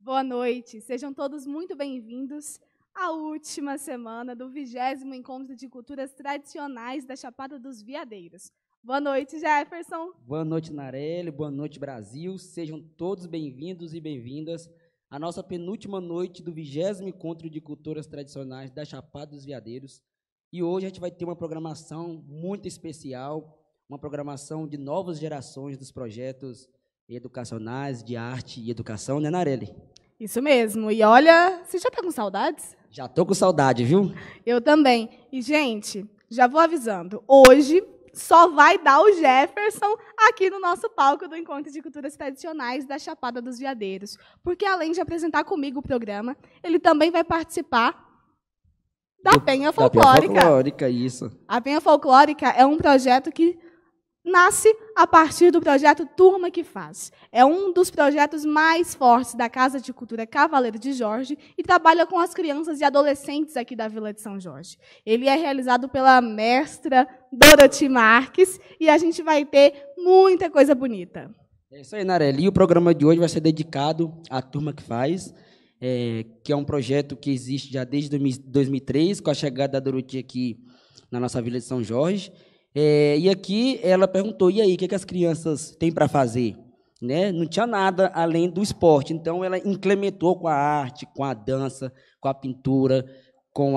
Boa noite, sejam todos muito bem-vindos à última semana do 20º Encontro de Culturas Tradicionais da Chapada dos Veadeiros. Boa noite, Jefferson. Boa noite, Narelli. Boa noite, Brasil. Sejam todos bem-vindos e bem-vindas à nossa penúltima noite do 20º Encontro de Culturas Tradicionais da Chapada dos Veadeiros. E hoje a gente vai ter uma programação muito especial, uma programação de novas gerações dos projetos educacionais, de arte e educação, né, Narelli? Isso mesmo. E olha, você já está com saudades? Já tô com saudade, viu? Eu também. E, gente, já vou avisando, hoje só vai dar o Jefferson aqui no nosso palco do Encontro de Culturas Tradicionais da Chapada dos Veadeiros. Porque, além de apresentar comigo o programa, ele também vai participar da Penha Folclórica. Da Penha Folclórica, isso. A Penha Folclórica é um projeto que nasce a partir do projeto Turma que Faz. É um dos projetos mais fortes da Casa de Cultura Cavaleiro de Jorge e trabalha com as crianças e adolescentes aqui da Vila de São Jorge. Ele é realizado pela mestra Doroti Marques e a gente vai ter muita coisa bonita. É isso aí, Narelli. E o programa de hoje vai ser dedicado à Turma que Faz, que é um projeto que existe já desde 2003, com a chegada da Doroti aqui na nossa Vila de São Jorge. E aqui ela perguntou, e aí, o que as crianças têm para fazer? Né? Não tinha nada além do esporte, então ela implementou com a arte, com a dança, com a pintura, com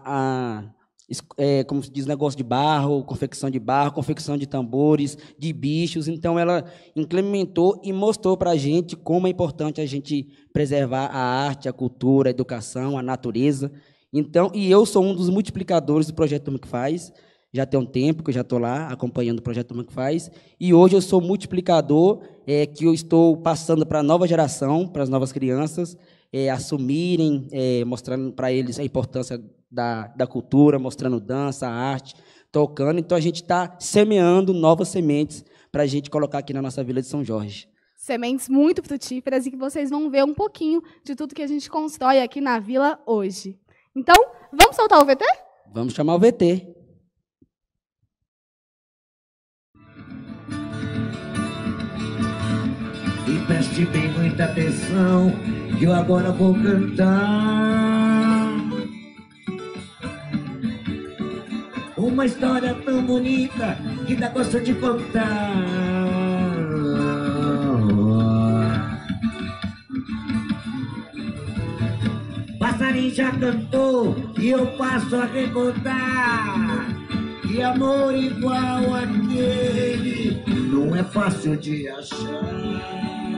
como se diz, negócio de barro, confecção de tambores, de bichos. Então ela implementou e mostrou para a gente como é importante a gente preservar a arte, a cultura, a educação, a natureza. Então, e eu sou um dos multiplicadores do projeto Turma que Faz. Já tem um tempo que eu já estou lá acompanhando o projeto Turma que Faz, e hoje eu sou multiplicador, que eu estou passando para a nova geração, para as novas crianças, assumirem, mostrando para eles a importância da cultura, mostrando dança, arte, tocando. Então, a gente está semeando novas sementes para a gente colocar aqui na nossa Vila de São Jorge. Sementes muito frutíferas e que vocês vão ver um pouquinho de tudo que a gente constrói aqui na Vila hoje. Então, vamos soltar o VT? Vamos chamar o VT. E preste bem muita atenção, que eu agora vou cantar uma história tão bonita que dá gosto de contar. Passarinho já cantou e eu passo a recordar que amor igual aquele não é fácil de achar.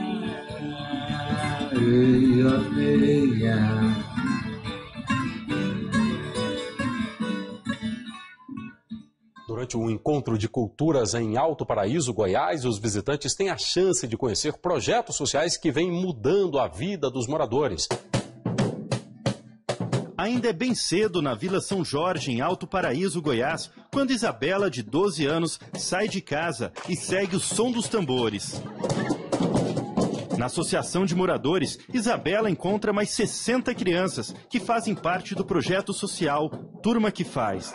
Durante o Encontro de Culturas em Alto Paraíso, Goiás, os visitantes têm a chance de conhecer projetos sociais que vêm mudando a vida dos moradores. Ainda é bem cedo na Vila São Jorge, em Alto Paraíso, Goiás, quando Isabela, de 12 anos, sai de casa e segue o som dos tambores. Na Associação de Moradores, Isabela encontra mais 60 crianças que fazem parte do projeto social Turma que Faz.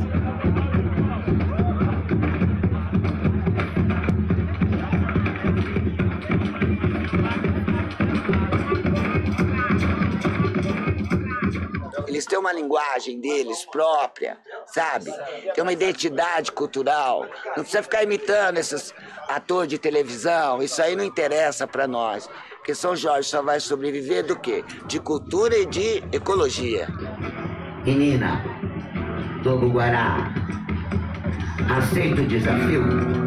Eles têm uma linguagem deles própria, sabe? Tem uma identidade cultural. Não precisa ficar imitando esses atores de televisão. Isso aí não interessa para nós. Porque São Jorge só vai sobreviver do quê? De cultura e de ecologia. Menina, Togo Guará, aceita o desafio?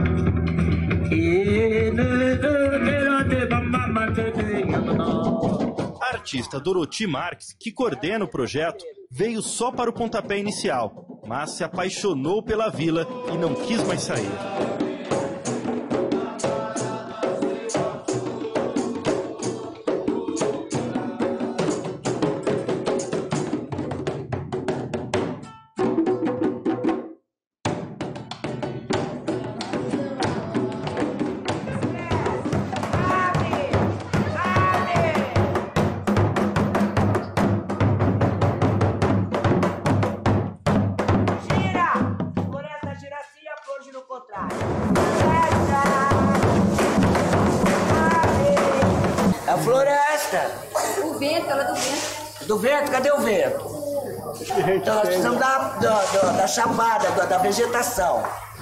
A artista Doroti Marques, que coordena o projeto, veio só para o pontapé inicial, mas se apaixonou pela vila e não quis mais sair. A floresta! vento, ela é do vento. Do vento? Cadê o vento? Então nós precisamos da chapada, da vegetação.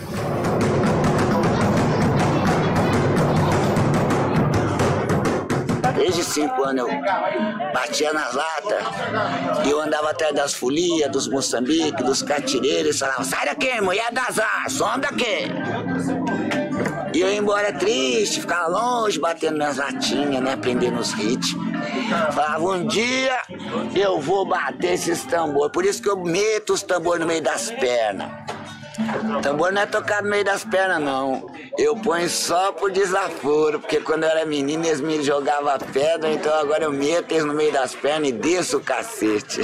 Desde 5 anos eu batia nas latas e eu andava atrás das folias, dos Moçambique, dos catireiros e falava: sai daqui, mulher das azar, some daqui. E eu ia embora triste, ficava longe, batendo minhas latinhas, né, aprendendo os ritmos. Falava: um dia eu vou bater esses tambores. Por isso que eu meto os tambores no meio das pernas. Tambor não é tocado no meio das pernas, não. Eu ponho só por desaforo, porque quando eu era menino eles me jogavam pedra, então agora eu meto eles no meio das pernas e desço o cacete.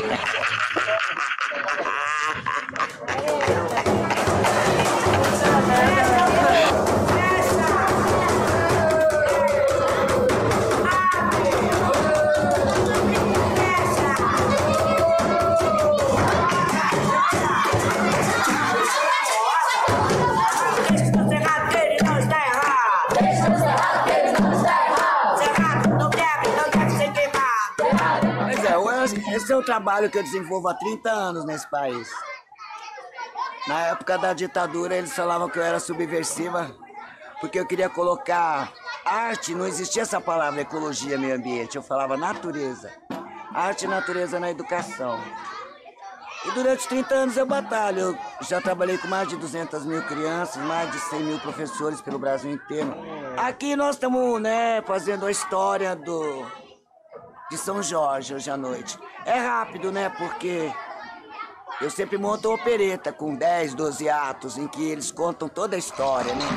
Esse é o trabalho que eu desenvolvo há 30 anos nesse país. Na época da ditadura, eles falavam que eu era subversiva, porque eu queria colocar arte, não existia essa palavra ecologia, meio ambiente, eu falava natureza. Arte e natureza na educação. E durante 30 anos eu batalho, eu já trabalhei com mais de 200 mil crianças, mais de 100 mil professores pelo Brasil inteiro. Aqui nós estamos, né, fazendo a história de São Jorge hoje à noite. É rápido, né, porque eu sempre monto uma opereta com 10, 12 atos em que eles contam toda a história, né?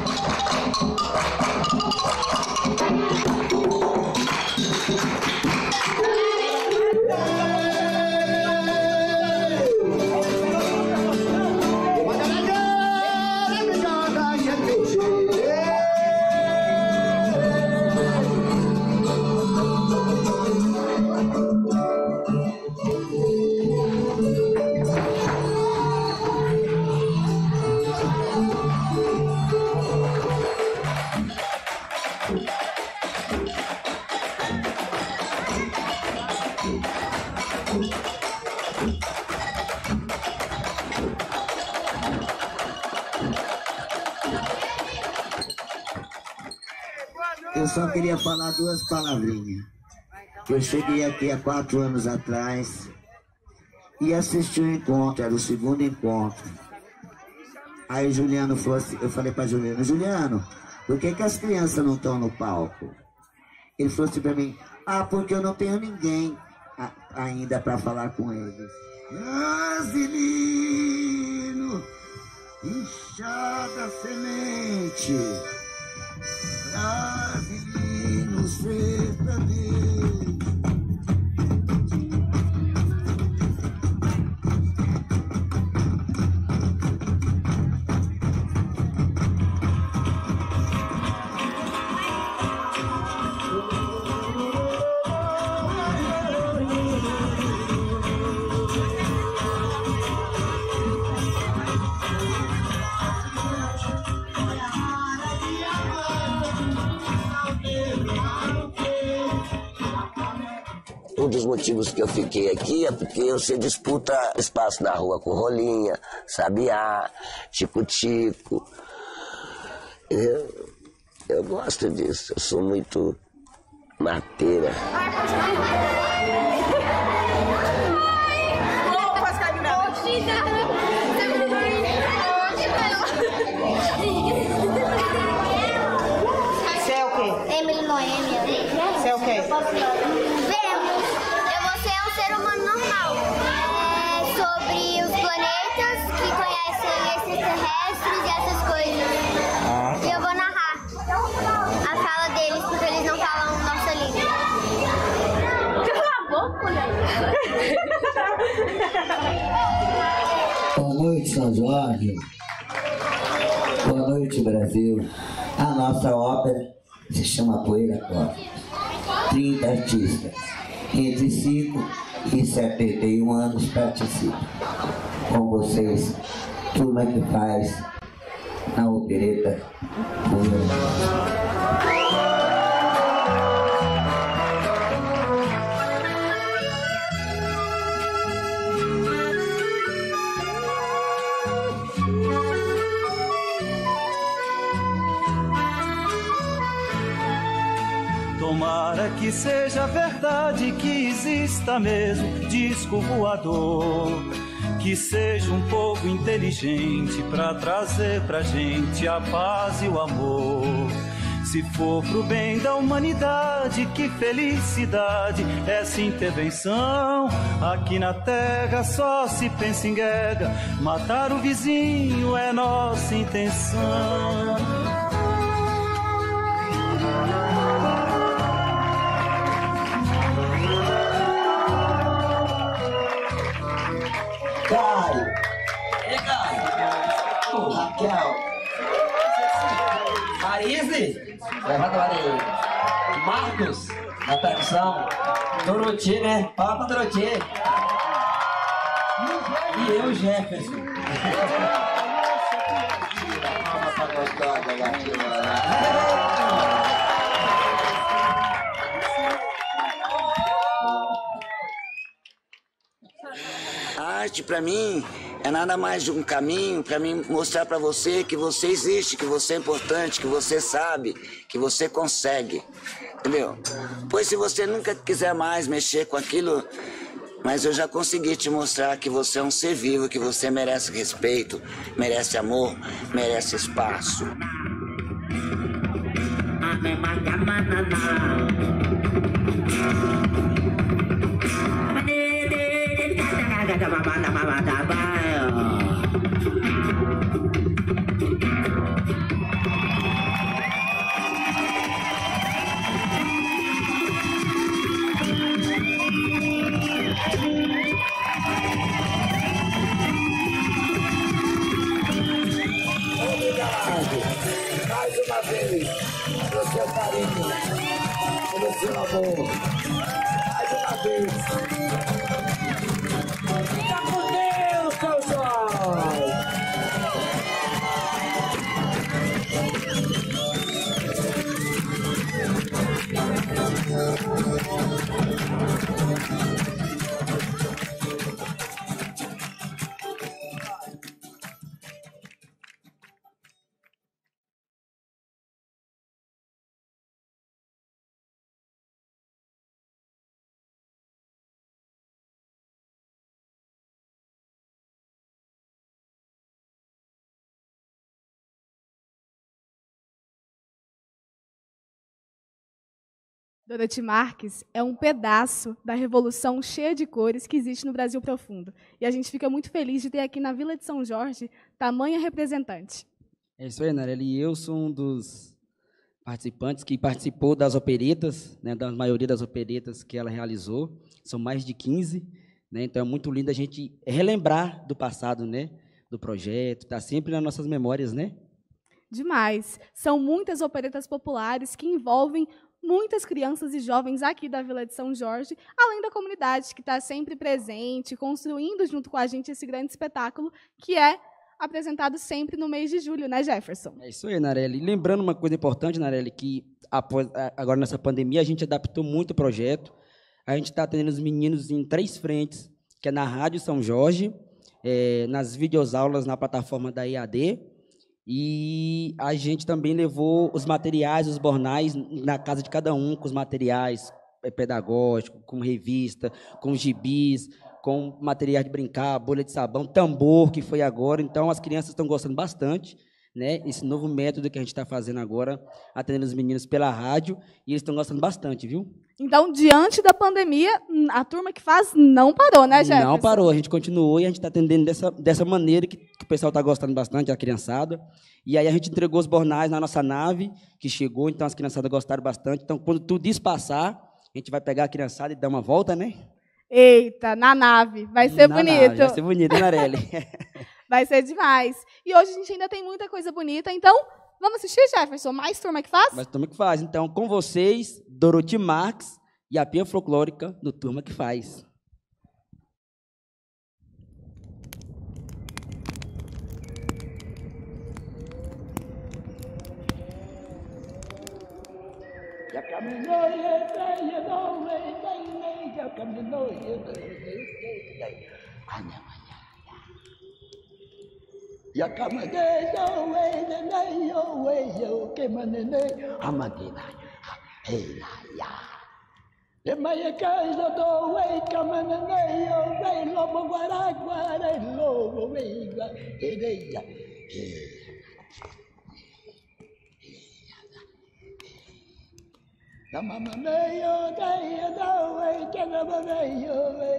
Eu só queria falar 2 palavrinhas. Eu cheguei aqui há 4 anos atrás e assisti o encontro, era o 2º encontro. Aí o Juliano falou assim, eu falei para Juliano: Juliano, por que as crianças não estão no palco? Ele falou assim para mim: ah, porque eu não tenho ninguém ainda para falar com eles. Brasilino, inchada semente. Brasilino sertanejo. Um dos motivos que eu fiquei aqui é porque você disputa espaço na rua com Rolinha, Sabiá, Tico-Tico. Eu gosto disso, eu sou muito mateira. Você é o quê? Emily Noêmia. Você é o quê? Você é um ser humano normal. Sobre os planetas que conhecem extraterrestres e essas coisas. E eu vou narrar a fala deles, porque eles não falam nossa língua. Cala a boca, mulher. Boa noite, São Jorge. Boa noite, Brasil. A nossa ópera se chama Poeira Cósmica. 30 artistas, entre 5 e 71 anos participam. Com vocês, turma que faz na opereta Poeira Cósmica. Tomara que seja verdade, que exista mesmo disco voador, que seja um povo inteligente pra trazer pra gente a paz e o amor. Se for pro bem da humanidade, que felicidade essa intervenção. Aqui na terra só se pensa em guerra, matar o vizinho é nossa intenção. Caio! Ei, Caio! Raquel! Marise! Levanta lá aí. Marcos, na percussão. Doroti, né? Fala pra Doroti. E eu, Jefferson. Palma pra gostosa, gatinha. A arte, para mim, é nada mais de um caminho para mim mostrar para você que você existe, que você é importante, que você sabe, que você consegue, entendeu? Pois se você nunca quiser mais mexer com aquilo, mas eu já consegui te mostrar que você é um ser vivo, que você merece respeito, merece amor, merece espaço. Mais uma vez, pelo seu carinho, pelo seu amor. Mais uma vez. Fica com Deus, seu Jorge. Doroti Marques é um pedaço da revolução cheia de cores que existe no Brasil profundo. E a gente fica muito feliz de ter aqui na Vila de São Jorge tamanha representante. É isso aí, Narelli. E eu sou um dos participantes que participou das operetas, né, da maioria das operetas que ela realizou. São mais de 15, né, então é muito lindo a gente relembrar do passado, né, do projeto, está sempre nas nossas memórias, né? Demais. São muitas operetas populares que envolvem muitas crianças e jovens aqui da Vila de São Jorge, além da comunidade que está sempre presente, construindo junto com a gente esse grande espetáculo, que é apresentado sempre no mês de julho, né, Jefferson? É isso aí, Narelli. Lembrando uma coisa importante, Narelli, que agora nessa pandemia a gente adaptou muito o projeto. A gente está atendendo os meninos em 3 frentes, que é na Rádio São Jorge, nas videoaulas na plataforma da EAD, e a gente também levou os materiais, os bornais, na casa de cada um, com os materiais pedagógicos, com revista, com gibis, com materiais de brincar, bolha de sabão, tambor, que foi agora. Então, as crianças estão gostando bastante, né? Esse novo método que a gente está fazendo agora, atendendo os meninos pela rádio, e eles estão gostando bastante, viu? Então, diante da pandemia, a turma que faz não parou, né, Jefferson? Não parou, a gente continuou e a gente está atendendo dessa maneira que o pessoal está gostando bastante, a criançada. E aí a gente entregou os bornais na nossa nave, que chegou, então as criançadas gostaram bastante. Então, quando tudo isso passar, a gente vai pegar a criançada e dar uma volta, né? Eita, na nave. Vai ser bonito. Vai ser bonito, Narelli. Vai ser demais. E hoje a gente ainda tem muita coisa bonita, então vamos assistir, Jefferson? Mais turma que faz? Mais turma que faz. Então, com vocês, Doroti Marques e a Pia Folclórica do Turma que Faz. Hey, ya. The Maya guys are the way coming and they love Guaragua, they love Vega. The Mamma Mayo, they are the way, Canada, they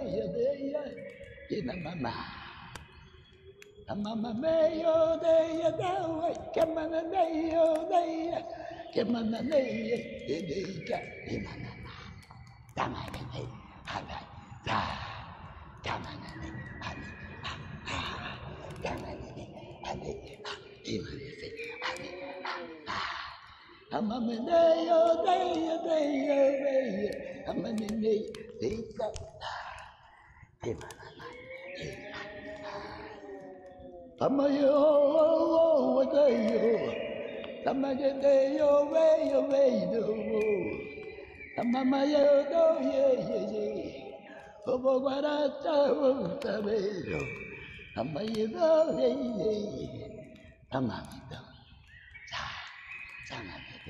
are Mamma. The Mamma Mayo, they are the way, Camana, they are Camana, they are Mama yo do ye Obo guarata o tabelo Mama yo do ye Mama do Sama do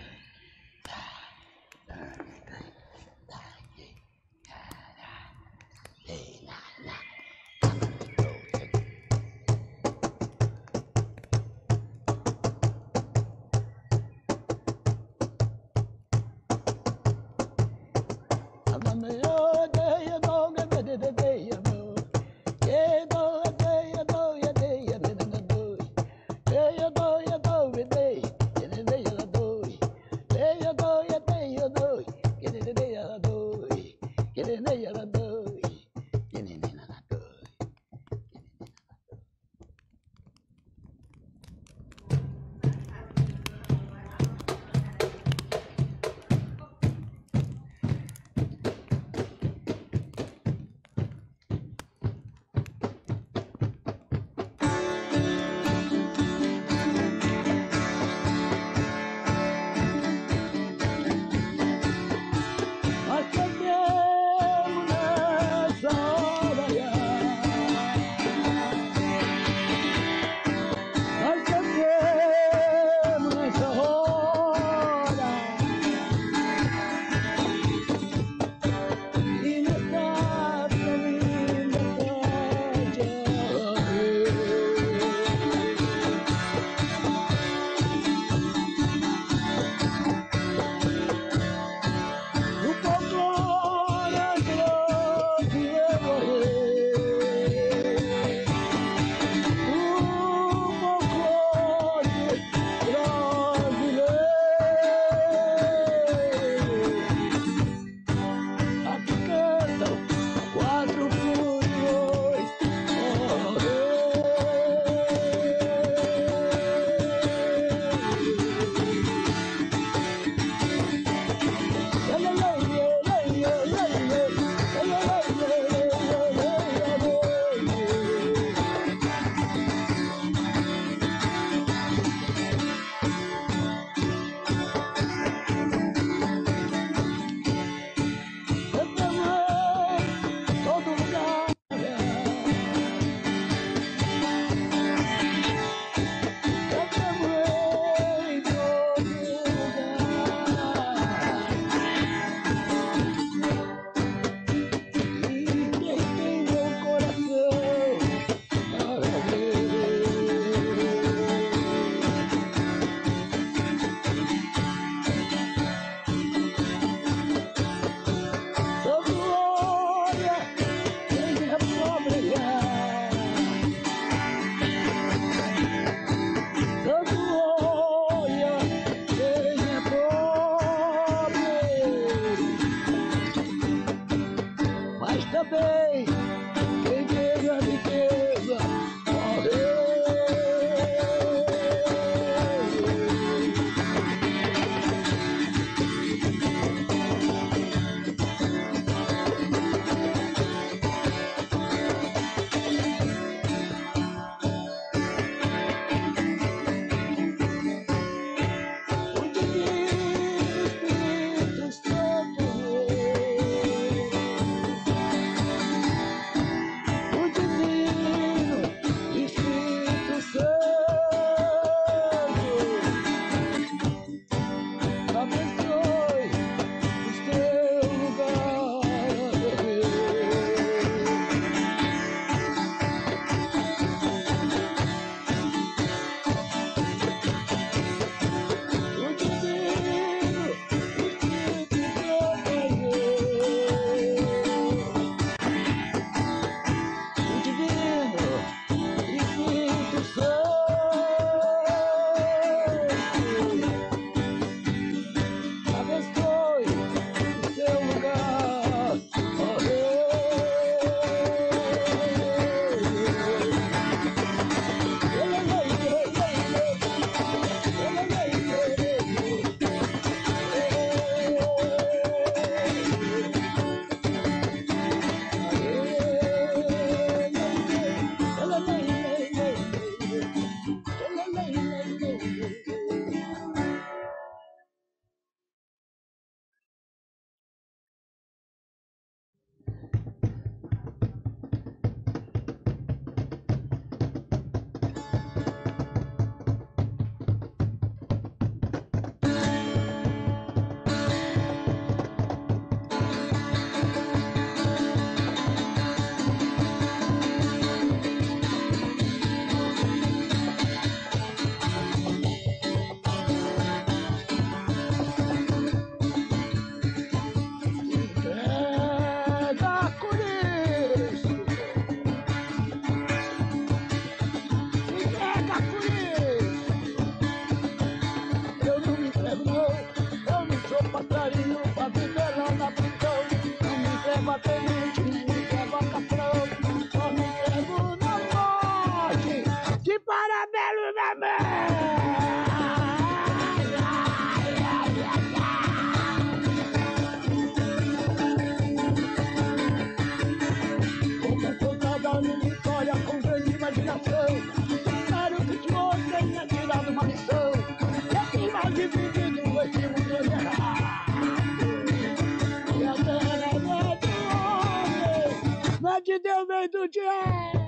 Como contada minha história com grande imaginação, espero que o senhor tenha tirado uma lição. E assim mais dividido esse mundo de errado. E a terra é do homem, não é de Deus nem do diabo.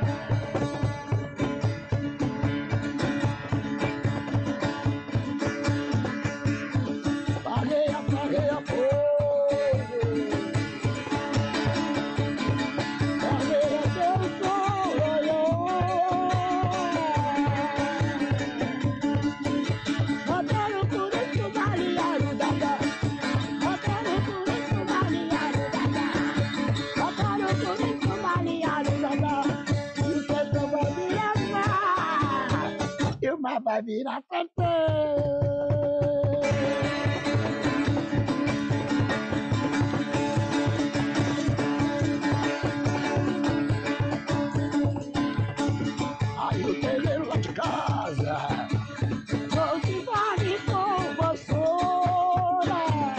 Pareia, fogo. Vai virar campeão. Aí o terreiro lá de casa não se vale com vassoura,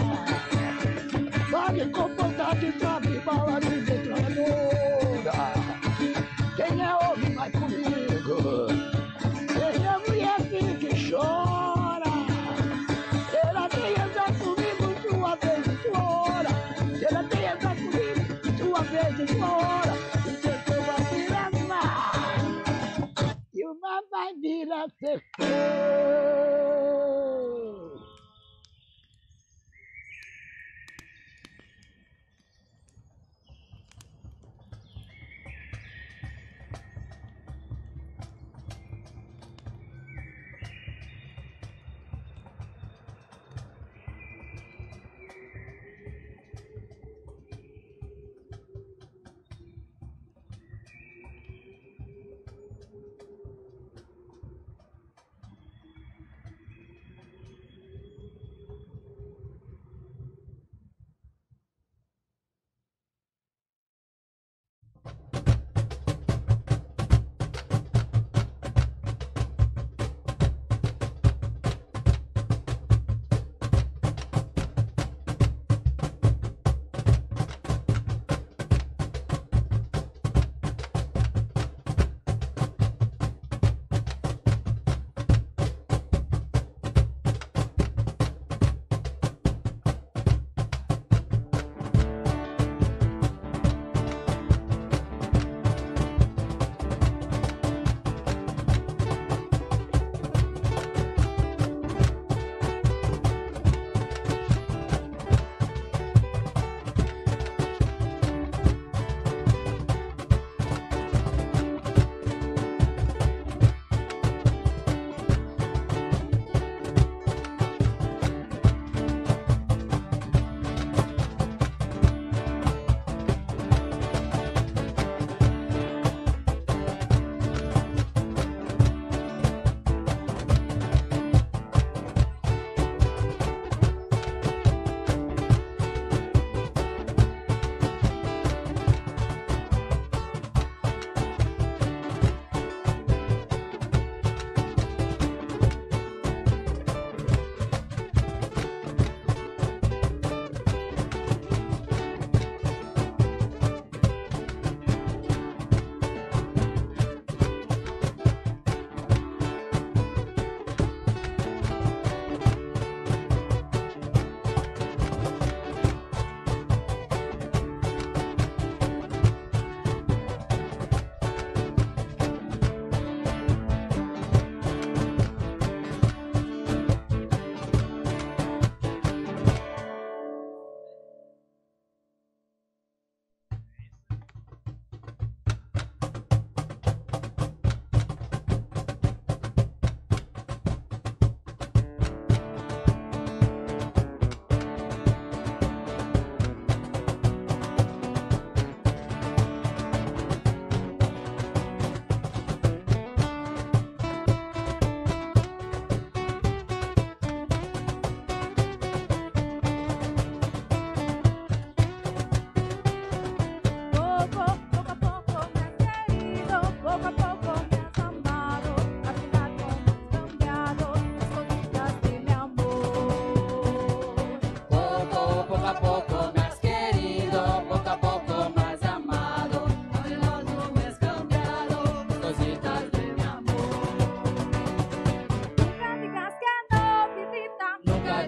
vale com ponta de trave, bala de metralhadora. Quem é homem vai comigo, quem é mulher que chora. Ela tem andar comigo sua vez e sua hora. Ela tem andar comigo sua vez e sua hora. O sertão vai virar mar e o mar vai virar sertão.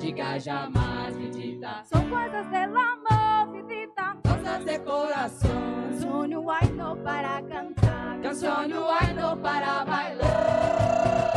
diga jamais, vidita. Son coisas del amor, vidita. Cosas de corazón. Canzone guayno para cantar. Canzone guayno para bailar.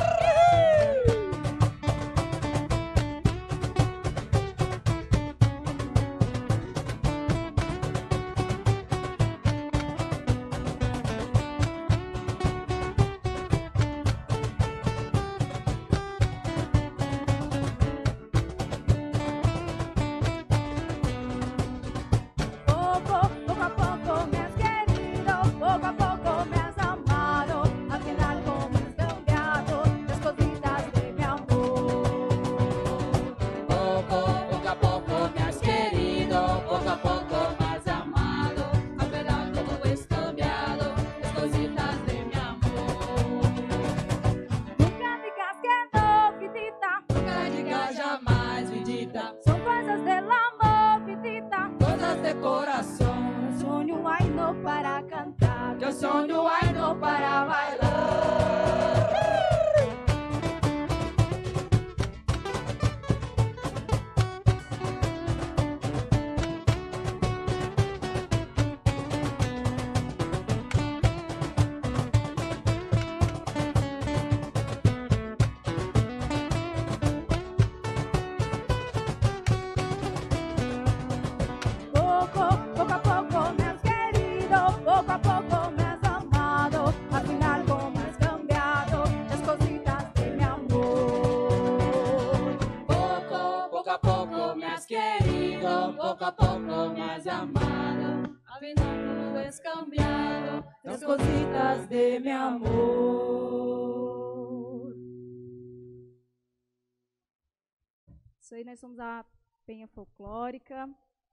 Isso aí, nós somos a Penha Folclórica.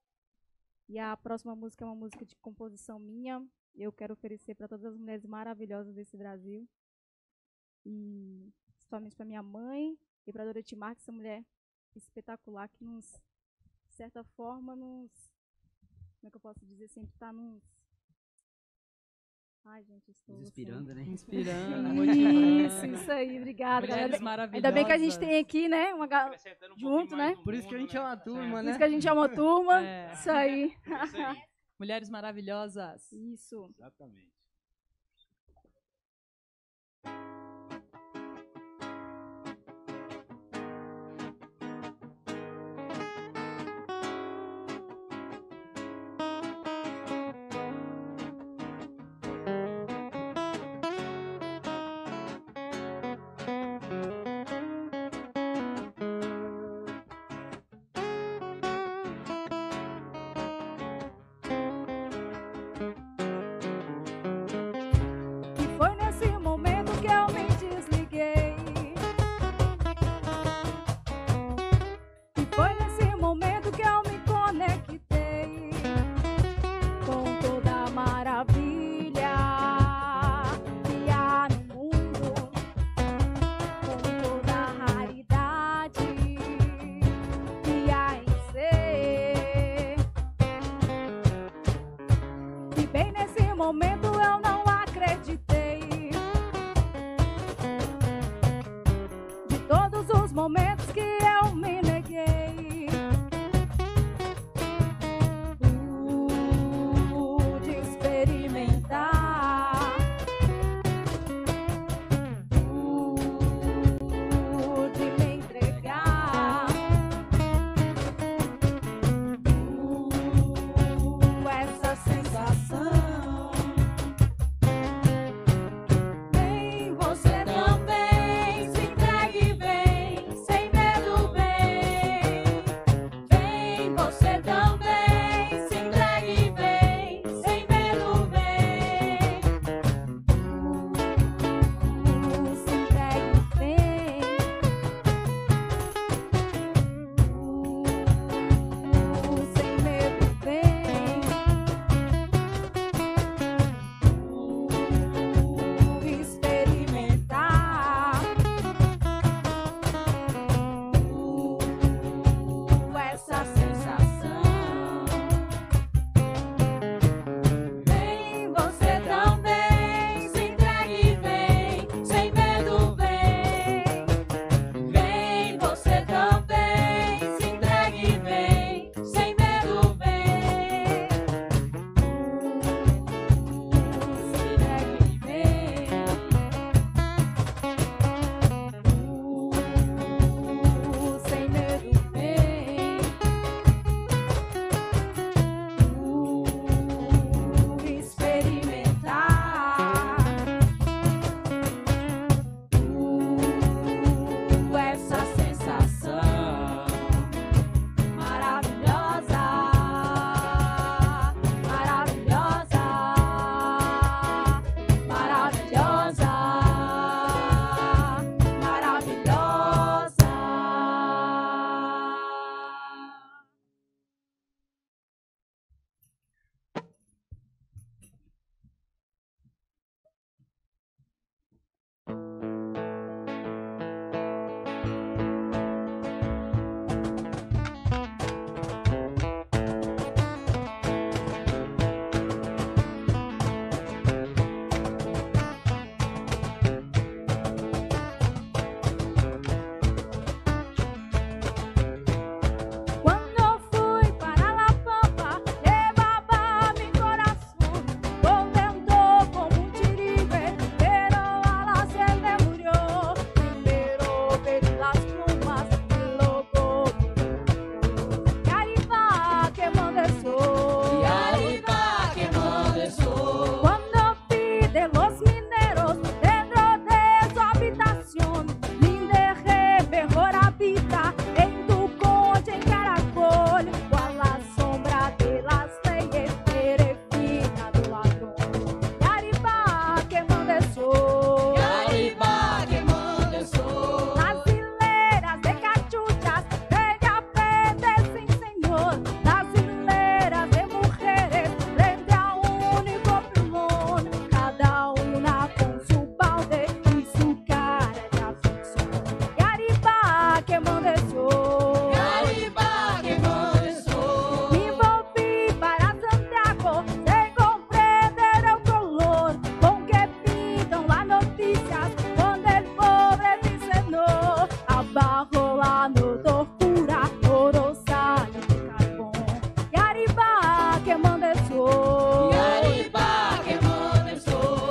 E a próxima música é uma música de composição minha. Eu quero oferecer para todas as mulheres maravilhosas desse Brasil. E principalmente para minha mãe e para a Dorothy Marques, essa mulher espetacular que nos, de certa forma, nos... Como é que eu posso dizer? Sempre está nos... Ai, gente, estou... Inspirando, né? Inspirando. Isso aí, obrigada, galera. Ainda bem que a gente tem aqui, né? Uma junto, né? Por isso que a gente é uma turma, né? Por isso que a gente é uma turma. Isso aí. Mulheres maravilhosas. Isso. Exatamente. Você também se entregue bem, sem medo, bem. lá no Torcura, Oroçalho de Carvão. Yaribá que manda sou. Yaribá que manda sou.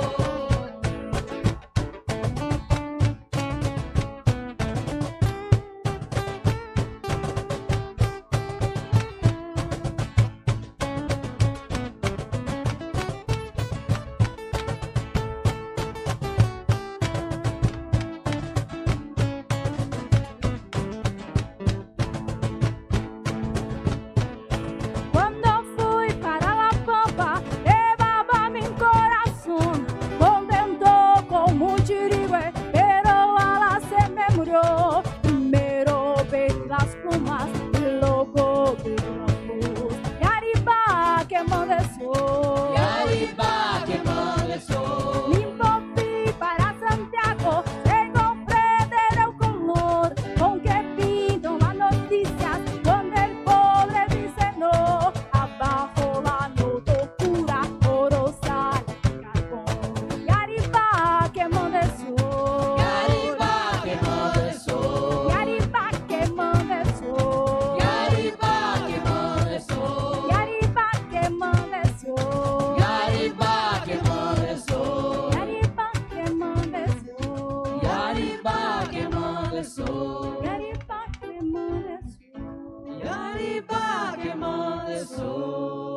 Cuando fui para La Pampa, llevaba mi corazón contento como chirigüe, pero a la se me murió. Primero vi las plumas y luego vi la luz. Yaribá que manda sou. Yaribá que manda sou. Limpo fui para Santiago, sem compreender el color con que pintam las noticias donde el pobre dice no. Abajo la no tortura, Oroçalho de Carvão. Yaribá que manda sou. Yaribá que manda sou. Yaribá que manda sou. Yaribá que manda sou. Yaribá que manda sou. Yaribá que manda sou. Yaribá que manda sou. Yaribá que manda sou. Yaribá que manda sou. Yaribá que manda sou.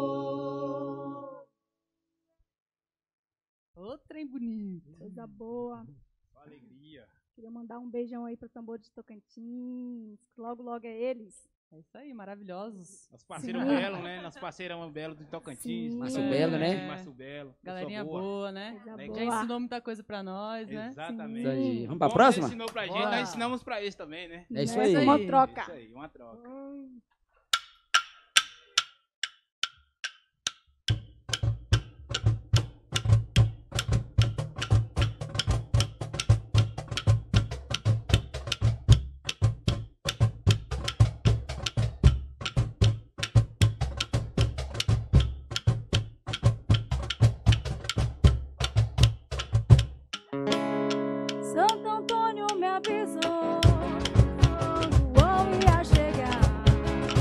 Ô, trem bonito. Coisa boa. Alegria. Queria mandar um beijão aí para Tambor de Tocantins. Logo, logo é eles. É isso aí, maravilhosos. Nosso parceiro Sim. Belo, né? Nosso parceirão Belo do Tocantins. Sim. Márcio Belo, né? Márcio Belo. Galerinha pessoa boa, né? Coisa Legal. Já boa. ensinou muita coisa pra nós, né? Exatamente. Isso aí. Vamos pra Como próxima? Ele ensinou pra gente, Bora. nós ensinamos pra eles também, né? É isso Né? aí. Uma troca. Isso aí, uma troca. Santo Antônio me avisou, João ia chegar.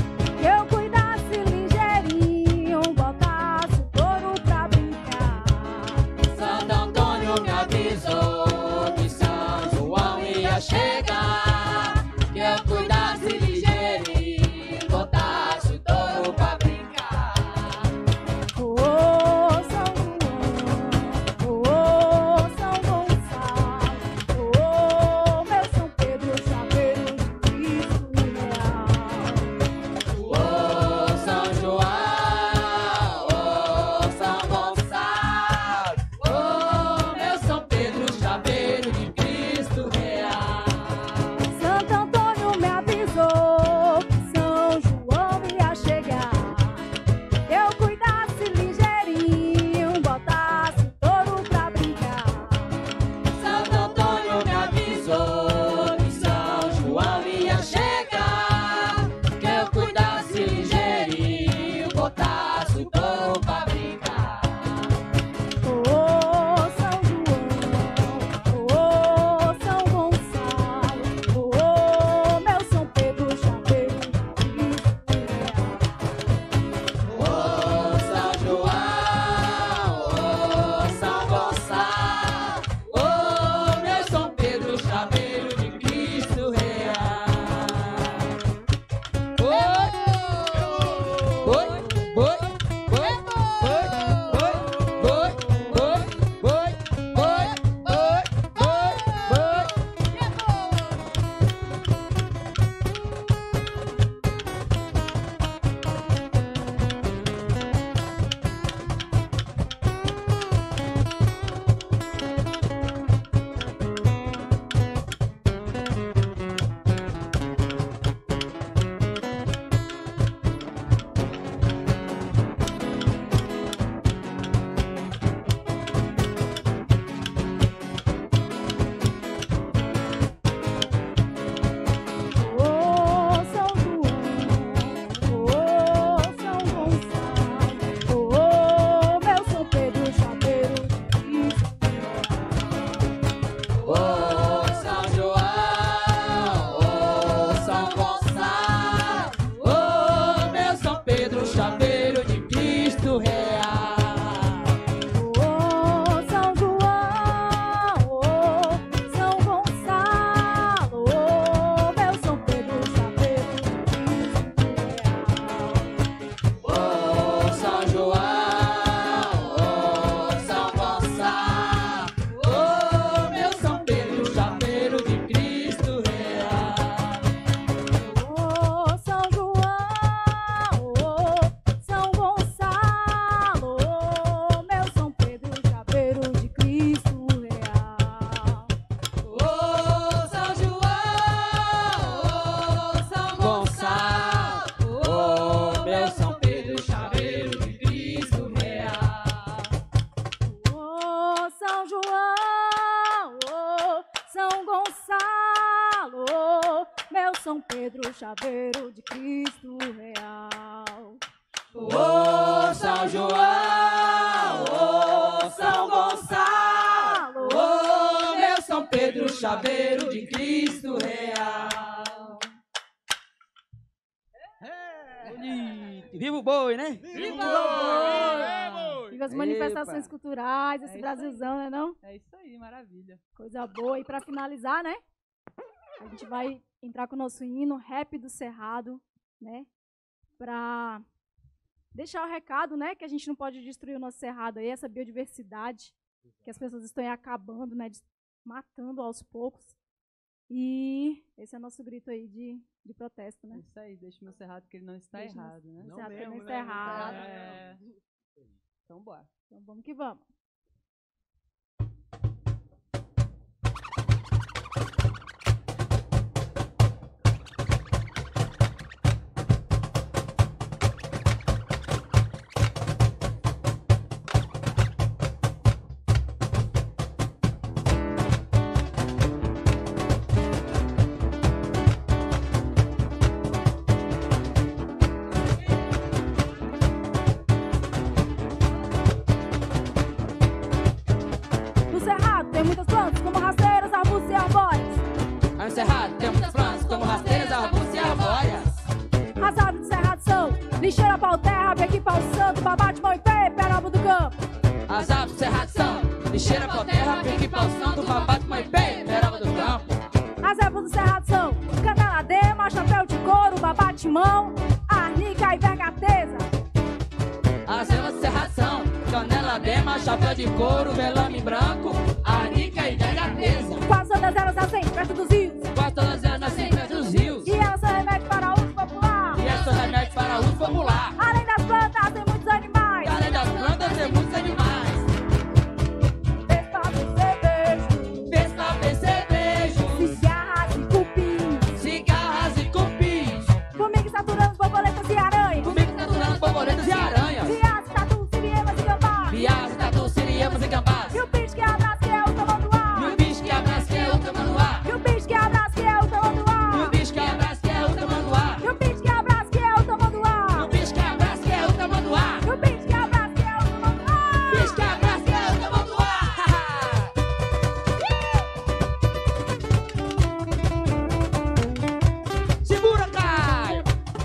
São Pedro, chaveiro de Cristo Real. Ô São João, ô São Gonçalo, ô meu São Pedro, chaveiro de Cristo Real. Viva o boi, né? Viva o boi! Viva as manifestações culturais, esse Brasilzão, né não? É isso aí, maravilha. Coisa boa. E para finalizar, né? A gente vai entrar com o nosso hino, Rap do Cerrado, né? Para deixar o recado, né? Que a gente não pode destruir o nosso cerrado aí, essa biodiversidade que as pessoas estão aí acabando, né? Matando aos poucos. E esse é o nosso grito aí de protesto, né? É isso aí, deixa o meu cerrado que ele não está errado, né? Não cerrado que ele não está errado. É. Então bora. Então vamos que vamos. No cerrado tem muitas plantas, como rasteiras, arbustos e arbóreas. No cerrado tem muitas plantas, como rasteiras, arbustos e arbóreas. As árvores do cerrado são lixeira, pau, terra, beque, pau, santo, babate, mão e pé, peroba do campo. As árvores do cerrado são lixeira, pau, terra, pique, pau, santo, babate, mãe, pé, peroba do campo. As ervas do cerrado são canela-dema, chapéu de couro, babate-mão, arnica e vergateza. As ervas do cerrado são canela-dema, chapéu de couro, velame branco, arnica e vergateza. Quase todas elas nascem perto dos rios. Quase todas elas nascem perto dos rios. E elas são remédio para uso popular. E elas são remédio para uso popular. Além das plantas, tem muitos animais. E além das plantas, tem muitos animais. Vespa, percevejo, cigarras e cupins. Cigarras e cupins. Formigas, saturanos, borboletas e aranhas. Formigas, saturanos, borboletas e aranhas. Viados, tatus, siriemas e gambás. Viados, tatus, siriemas e gambás. E o bicho que abraça, que é o tamanduá. E o bicho que abraça, que é o tamanduá. E o bicho que abraça, que é o tamanduá. E o bicho que abraça, que é o tamanduá. E o bicho que abraça, que é o tamanduá. E o bicho que abraça, que é o tamanduá. E o bicho que abraça, que é o tamanduá. Bicho que abraça, que é o tamanduá. Segura, Caio!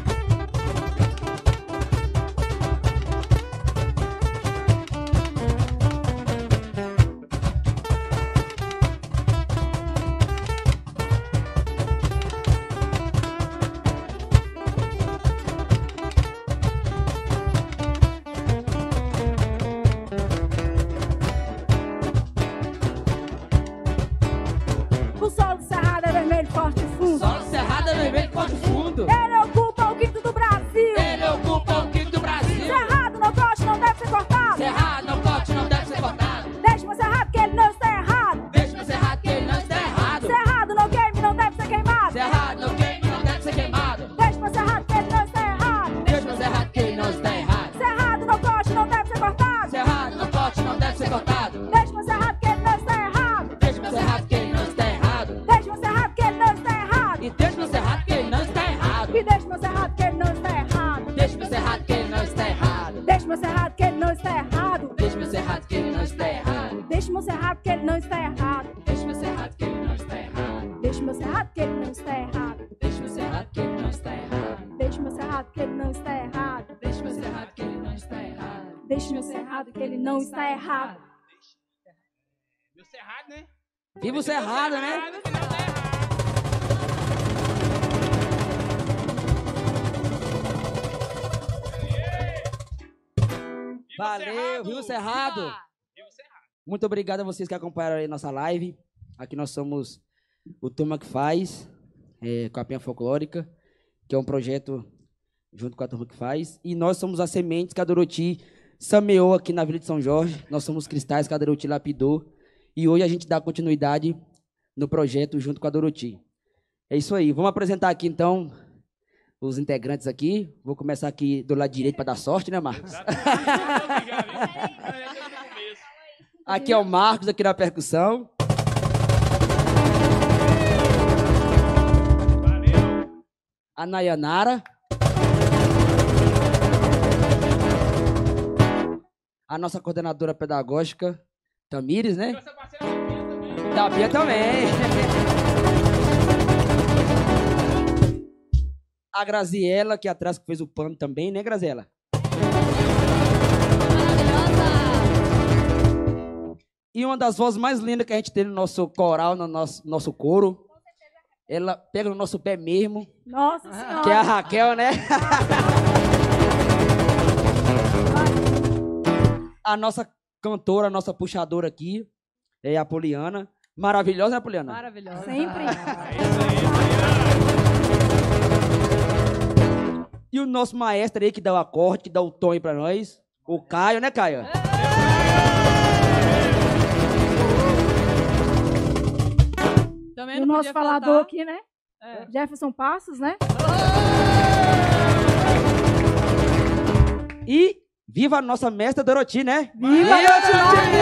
O solo do cerrado é vermelho, forte e fundo. Solo cerrado é vermelho, forte fundo. Ele ocupa o quinto do Brasil. Ele ocupa o quinto do Brasil. Cerrado não corte, não deve ser cortado. Cerrado não corte, não deve ser cortado. Deixa meu cerrado que ele não está errado. Deixa meu cerrado que ele não está errado. Cerrado não queime, não deve ser queimado. Cerrado não queime, não deve ser queimado. Deixa meu cerrado que ele não está errado. Deixa meu cerrado que ele não está errado. Cerrado não corte, não deve ser cortado. Cerrado não corte, não deve ser cortado. Deixa meu cerrado que ele não está errado. Deixa meu cerrado que ele não está errado. Deixa meu cerrado que ele não está errado. E deixa meu cerrado que ele não está errado. E deixa meu cerrado que ele não está errado. Deixa meu cerrado que ele não está errado. Deixa meu cerrado que ele não está errado. Deixa meu cerrado que ele não está errado. Deixa meu cerrado que ele não está errado. Deixa meu cerrado que ele não está errado. Deixa meu cerrado que ele não está errado. Deixa meu cerrado que ele não está errado. Deixa meu cerrado que ele não está errado. Deixa meu cerrado que ele não está errado. Deixa meu cerrado que ele não está errado. Meu cerrado, né? Viva o cerrado, né? Valeu, viu, Cerrado? Muito obrigado a vocês que acompanharam aí nossa live. Aqui nós somos o Turma que Faz, com a Penha Folclórica, que é um projeto junto com a Turma que Faz. E nós somos as sementes que a Doroti semeou aqui na Vila de São Jorge. Nós somos cristais que a Doroti lapidou. E hoje a gente dá continuidade no projeto junto com a Doroti. É isso aí. Vamos apresentar aqui, então, os integrantes aqui. Vou começar aqui do lado direito para dar sorte, né, Marcos? Aqui é o Marcos, aqui na percussão. A Nayanara. A nossa coordenadora pedagógica, Tamires, né? Da Bia também. A Graziela, que atrás que fez o pano também, né, Graziela? E uma das vozes mais lindas que a gente tem no nosso coral, no nosso coro. Ela pega no nosso pé mesmo. Nossa Senhora. Que é a Raquel, né? A nossa cantora, a nossa puxadora aqui, é a Poliana. Maravilhosa, né, Poliana? Maravilhosa. Sempre. E o nosso maestro aí, que dá o acorde, que dá o tom aí pra nós. O Caio, né, Caio? E o nosso falador aqui, né? Jefferson Passos, né? E viva a nossa mestra Doroti, né? Viva Doroti!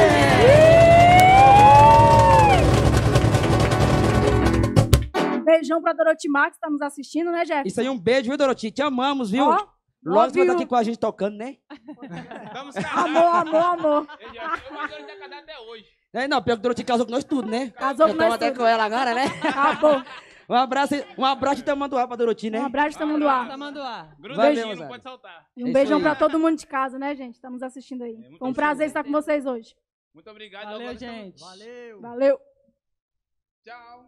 Um beijão pra Doroti Max, que tá nos assistindo, né, Jefferson? Isso aí, um beijo, viu, Doroti? Te amamos, viu? Ó, Logo você vai estar viu? aqui com a gente tocando, né? Vamos casar. Amor. Eu mandei ele casado até hoje. Não, pior que Doroti casou com nós tudo, né? Casou com Eu nós tava até tudo. com ela agora, né? Acabou. Um abraço de Tamanduá pra Doroti, né? Um abraço de Tamanduá. Grudadinho, não pode saltar. E um beijão pra todo mundo de casa, né, gente? Estamos assistindo aí. Foi um prazer estar com vocês hoje. Muito obrigado. Valeu, gente. Valeu. Tchau.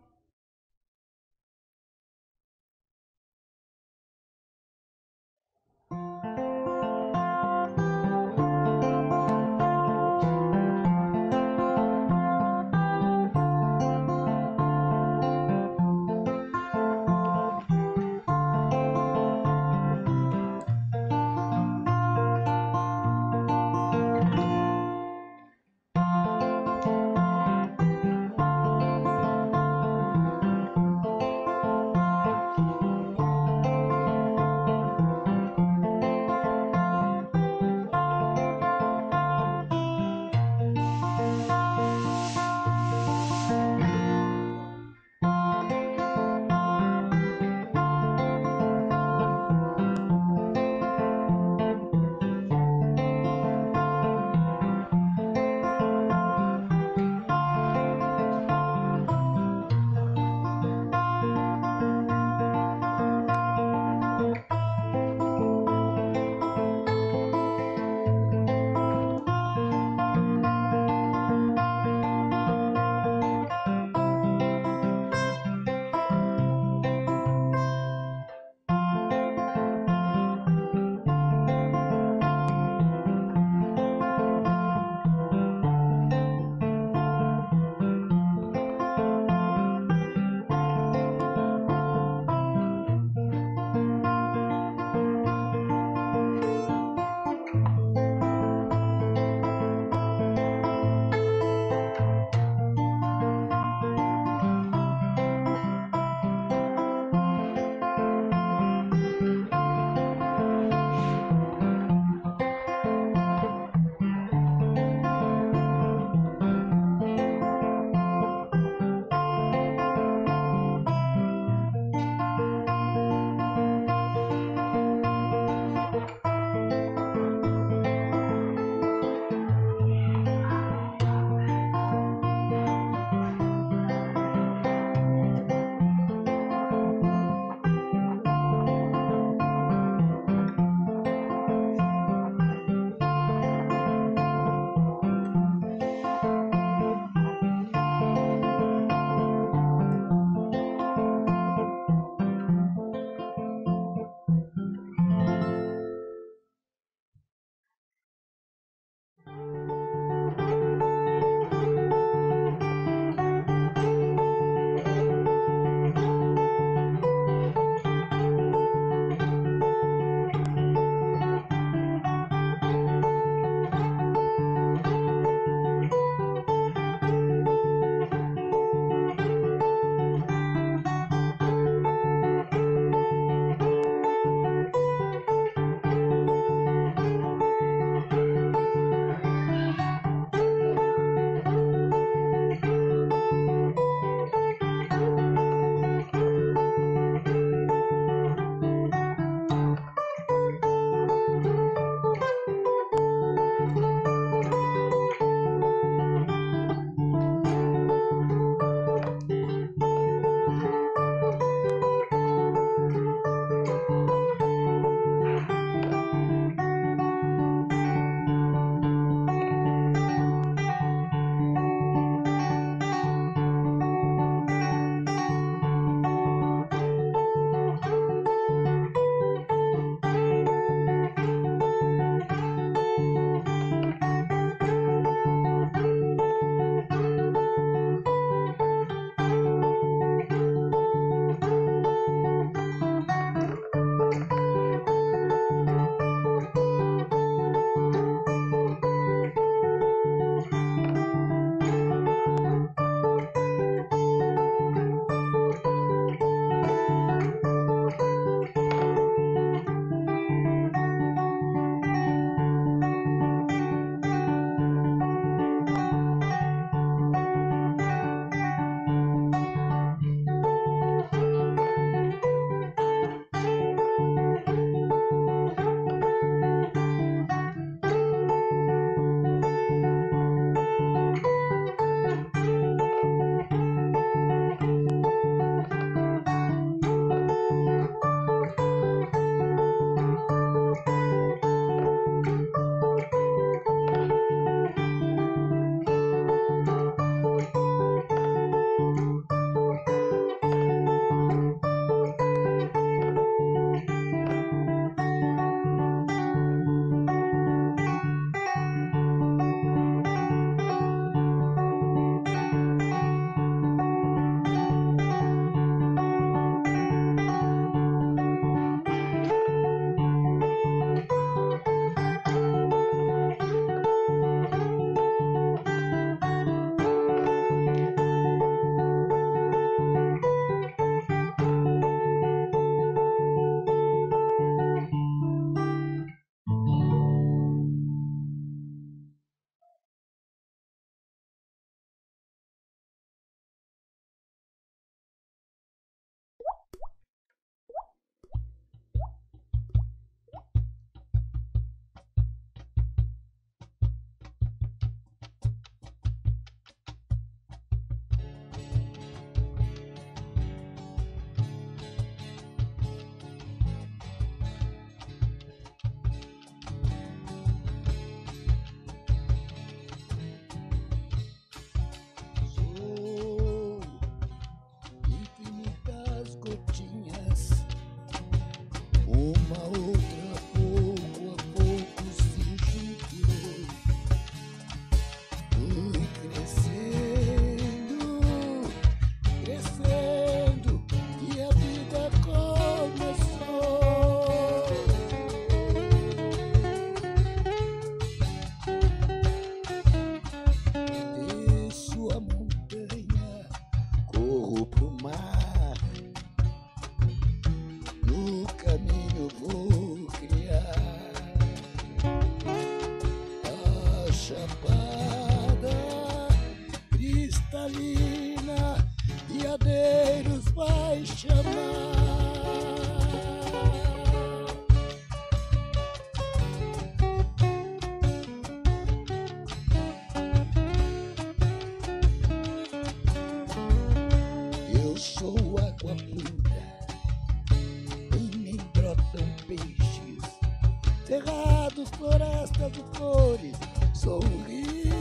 cerrados, florestas e flores, sou um rio.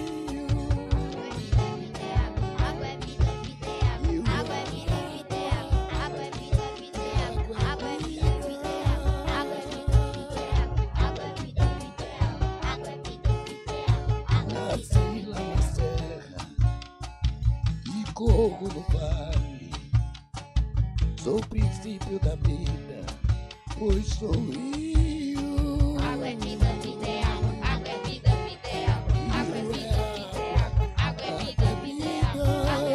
Água é vida, vida é água. Água é vida, vida é água. Água é vida, vida é água. Água é vida, vida é água. Água é vida, vida é água. Água é vida, vida é água. Água é vida, vida é água. Nasci lá na serra e corro no vale. Sou o princípio da vida, pois sou rio. Água é vida, vida é água. Água é vida, vida é água. Água é vida, vida é água. Água é vida, vida é água.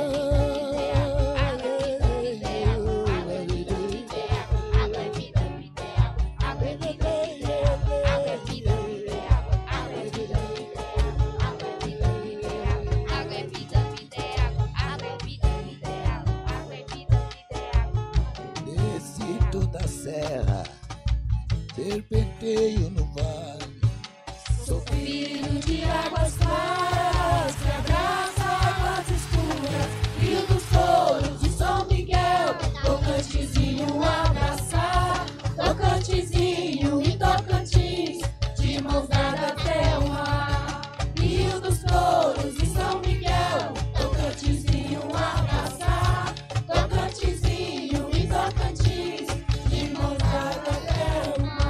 Água é vida, vida é água. Água é vida, vida é água. Água é vida, vida é água. Água é vida, vida é água. Água é vida, vida é água. Água é vida, vida é água. Água é vida, vida é água. Água é vida, vida é água. Água é vida, vida é água. Água é vida, vida é água. Desci toda a serra, serpenteio no vale. Sou Filho de águas claras, que abraça águas escuras, rio dos touros de São Miguel, Tocantinzinho abraçar, Tocantinzinho e Tocantins, de mãos dadas até o mar. Rio dos touros de São Miguel, Tocantinzinho abraçar, Tocantinzinho e Tocantins, de mãos dadas até o mar.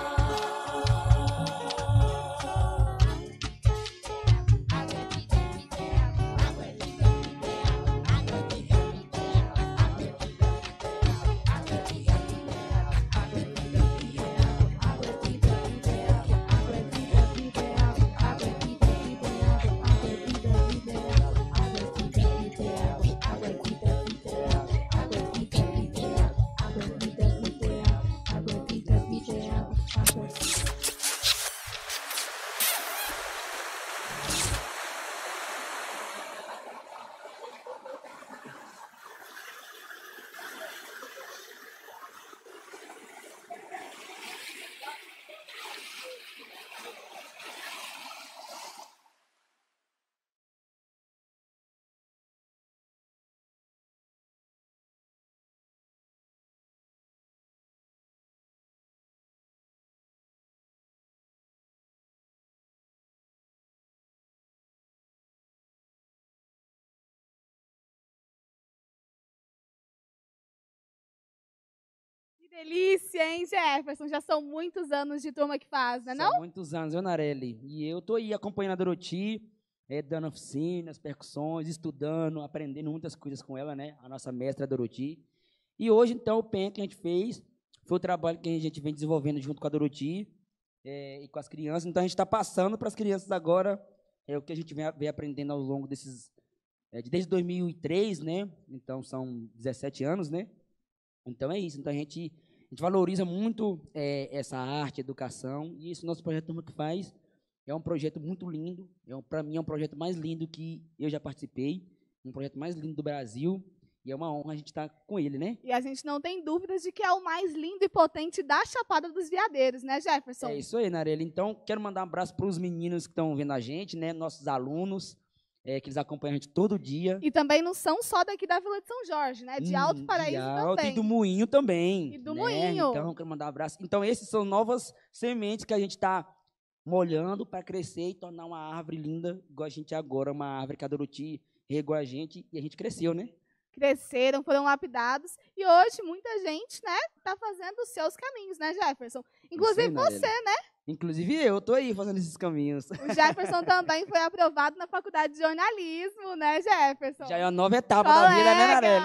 Que delícia, hein, Jefferson? Já são muitos anos de Turma que Faz, não é não? São muitos anos, viu, Narelli? E eu tô aí acompanhando a Doroti, dando oficinas, percussões, estudando, aprendendo muitas coisas com ela, né? A nossa mestra Doroti. E hoje, então, o PEN que a gente fez foi o trabalho que a gente vem desenvolvendo junto com a Doroti e com as crianças. Então, a gente está passando para as crianças agora o que a gente vem aprendendo ao longo desses... desde 2003, né? Então, são 17 anos, né? Então, é isso. Então, a gente valoriza muito essa arte, educação, e esse nosso projeto Turma que Faz é um projeto muito lindo. Para mim, é um projeto mais lindo que eu já participei, um projeto mais lindo do Brasil, e é uma honra a gente estar com ele, né? E a gente não tem dúvidas de que é o mais lindo e potente da Chapada dos Veadeiros, né, Jefferson? É isso aí, Narelli. Então, quero mandar um abraço para os meninos que estão vendo a gente, né? Nossos alunos, que eles acompanham a gente todo dia. E também não são só daqui da Vila de São Jorge, né? De Alto Paraíso também. E do Moinho também. E do né? Moinho. Então, quero mandar um abraço. Então, esses são novas sementes que a gente está molhando para crescer e tornar uma árvore linda, igual a gente agora, uma árvore que a Doroti regou a gente e a gente cresceu, né? Cresceram, foram lapidados, e hoje muita gente, né, está fazendo os seus caminhos, né, Jefferson? Inclusive você, né? Inclusive eu tô aí fazendo esses caminhos. O Jefferson também foi aprovado na faculdade de jornalismo, né, Jefferson? Já é uma nova etapa da vida, né, Narelli?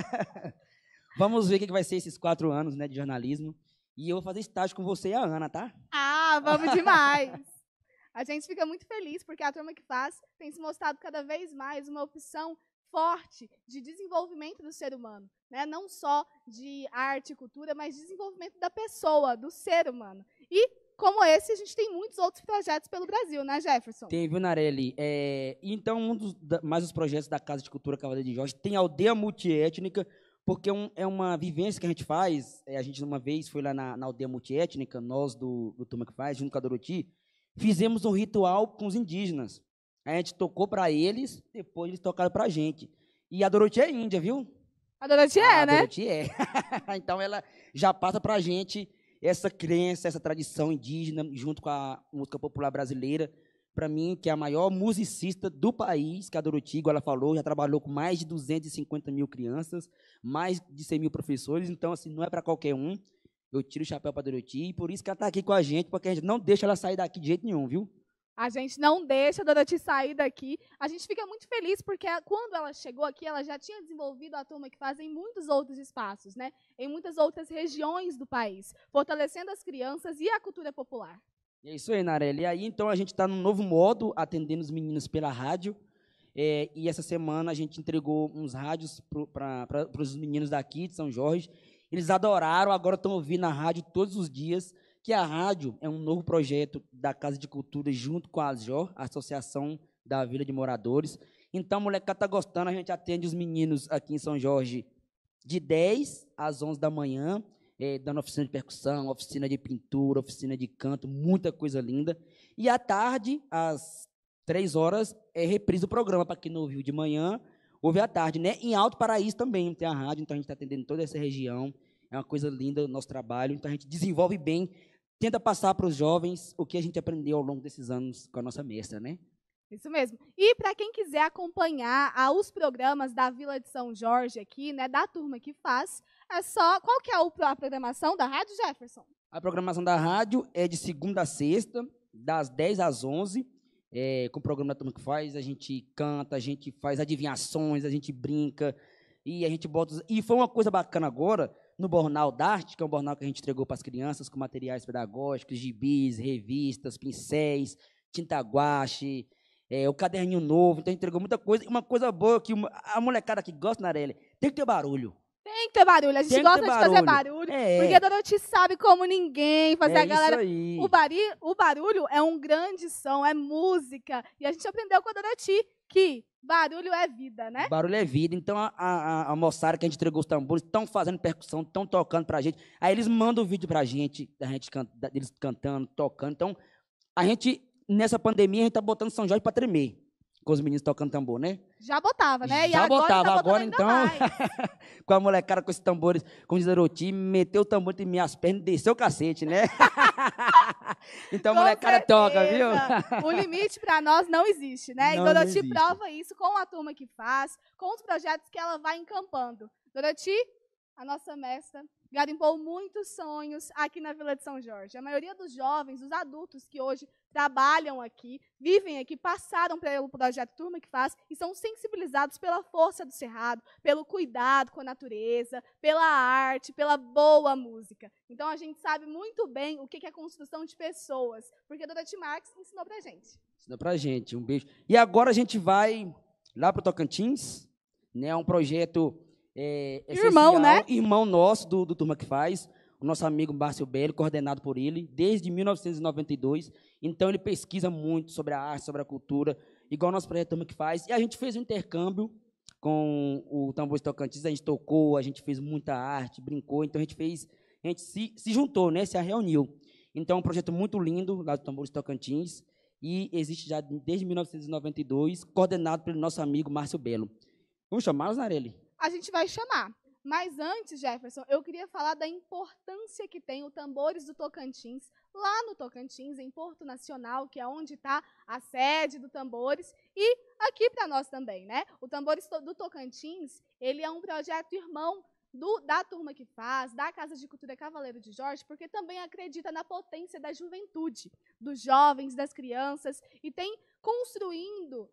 Vamos ver o que vai ser esses 4 anos, né, de jornalismo. E eu vou fazer estágio com você e a Ana, tá? Ah, vamos demais! A gente fica muito feliz porque a Turma que Faz tem se mostrado cada vez mais uma opção forte de desenvolvimento do ser humano, né? Não só de arte e cultura, mas de desenvolvimento da pessoa, do ser humano. E, como esse, a gente tem muitos outros projetos pelo Brasil, né, Jefferson? Tem, viu, Narelli? Então, mais os projetos da Casa de Cultura Cavaleiro de Jorge tem a aldeia multiétnica, porque é uma vivência que a gente faz. A gente, uma vez, foi lá na aldeia multiétnica, nós do Turma que Faz, junto com a Doroti, fizemos um ritual com os indígenas. A gente tocou para eles, depois eles tocaram para a gente. E a Doroti é índia, viu? A Doroti é, né? A Doroti é. Então, ela já passa para a gente essa crença, essa tradição indígena, junto com a música popular brasileira. Para mim, que é a maior musicista do país, que a Doroti, igual ela falou, já trabalhou com mais de 250 mil crianças, mais de 100 mil professores, então, assim, não é para qualquer um. Eu tiro o chapéu para a Doroti, e por isso que ela está aqui com a gente, porque a gente não deixa ela sair daqui de jeito nenhum, viu? A gente não deixa a Doroti sair daqui. A gente fica muito feliz, porque quando ela chegou aqui, ela já tinha desenvolvido a turma que faz em muitos outros espaços, né? Em muitas outras regiões do país, fortalecendo as crianças e a cultura popular. É isso aí, Narelli. E aí, então, a gente está num novo modo, atendendo os meninos pela rádio. E essa semana a gente entregou uns rádios para os meninos daqui de São Jorge. Eles adoraram, agora estão ouvindo a rádio todos os dias, que a rádio é um novo projeto da Casa de Cultura junto com a ASJOR, a Associação da Vila de Moradores. Então, a molecada está gostando, a gente atende os meninos aqui em São Jorge de 10 às 11 da manhã, dando oficina de percussão, oficina de pintura, oficina de canto, muita coisa linda. E à tarde, às 3 horas, reprisa o programa, para quem não ouviu de manhã, ouve à tarde, né? Em Alto Paraíso também tem a rádio, então a gente está atendendo toda essa região. É uma coisa linda o nosso trabalho, então a gente desenvolve bem, tenta passar para os jovens o que a gente aprendeu ao longo desses anos com a nossa mestra, né? Isso mesmo. E para quem quiser acompanhar os programas da Vila de São Jorge aqui, né, da turma que faz, é só... Qual que é a programação da rádio, Jefferson? A programação da rádio é de segunda a sexta, das 10 às 11, com o programa da turma que faz, a gente canta, a gente faz adivinhações, a gente brinca, e a gente bota... E foi uma coisa bacana agora, no Bornal da Arte, que é um bornal que a gente entregou para as crianças, com materiais pedagógicos, gibis, revistas, pincéis, tinta guache, o caderninho novo, então a gente entregou muita coisa. E uma coisa boa que a molecada que gosta, Narelli, tem que ter barulho. Tem que ter barulho, a gente gosta de fazer barulho, porque a Doroti sabe como ninguém fazer a galera... O barulho é um grande som, é música, e a gente aprendeu com a Doroti que barulho é vida, né? Barulho é vida, então a moçada que a gente entregou os tambores estão fazendo percussão, estão tocando pra gente, aí eles mandam o vídeo pra gente, deles cantando, tocando, então a gente, nessa pandemia, a gente tá botando São Jorge pra tremer, com os meninos tocando tambor, né? Já botava, né? Já botava, agora então, com a molecada com esses tambores, como diz a Doroti, meteu o tambor entre minhas pernas e desceu o cacete, né? Então a molecada toca, viu? O limite para nós não existe, né? E Doroti prova isso com a turma que faz, com os projetos que ela vai encampando. Doroti, a nossa mestra, garimpou muitos sonhos aqui na Vila de São Jorge. A maioria dos jovens, os adultos que hoje trabalham aqui, vivem aqui, passaram pelo projeto Turma que Faz e são sensibilizados pela força do cerrado, pelo cuidado com a natureza, pela arte, pela boa música. Então, a gente sabe muito bem o que é construção de pessoas, porque a Doroti Marques ensinou pra gente. Ensinou pra gente, um beijo. E agora a gente vai lá para o Tocantins, né? Um projeto... irmão, né? Irmão nosso do Turma que Faz, o nosso amigo Márcio Belli, coordenado por ele, desde 1992. Então, ele pesquisa muito sobre a arte, sobre a cultura, igual o nosso projeto Turma que Faz. E a gente fez um intercâmbio com o Tambores Tocantins, a gente tocou, a gente fez muita arte, brincou, então a gente se juntou, né? Se reuniu. Então, é um projeto muito lindo lá do Tambores Tocantins, e existe já desde 1992, coordenado pelo nosso amigo Márcio Belo. Vamos chamá-los, Narelli? A gente vai chamar. Mas antes, Jefferson, eu queria falar da importância que tem o Tambores do Tocantins, lá no Tocantins, em Porto Nacional, que é onde está a sede do Tambores, e aqui para nós também, né? O Tambores do Tocantins, ele é um projeto irmão da Turma que Faz, da Casa de Cultura Cavaleiro de Jorge, porque também acredita na potência da juventude, dos jovens, das crianças, e vem construindo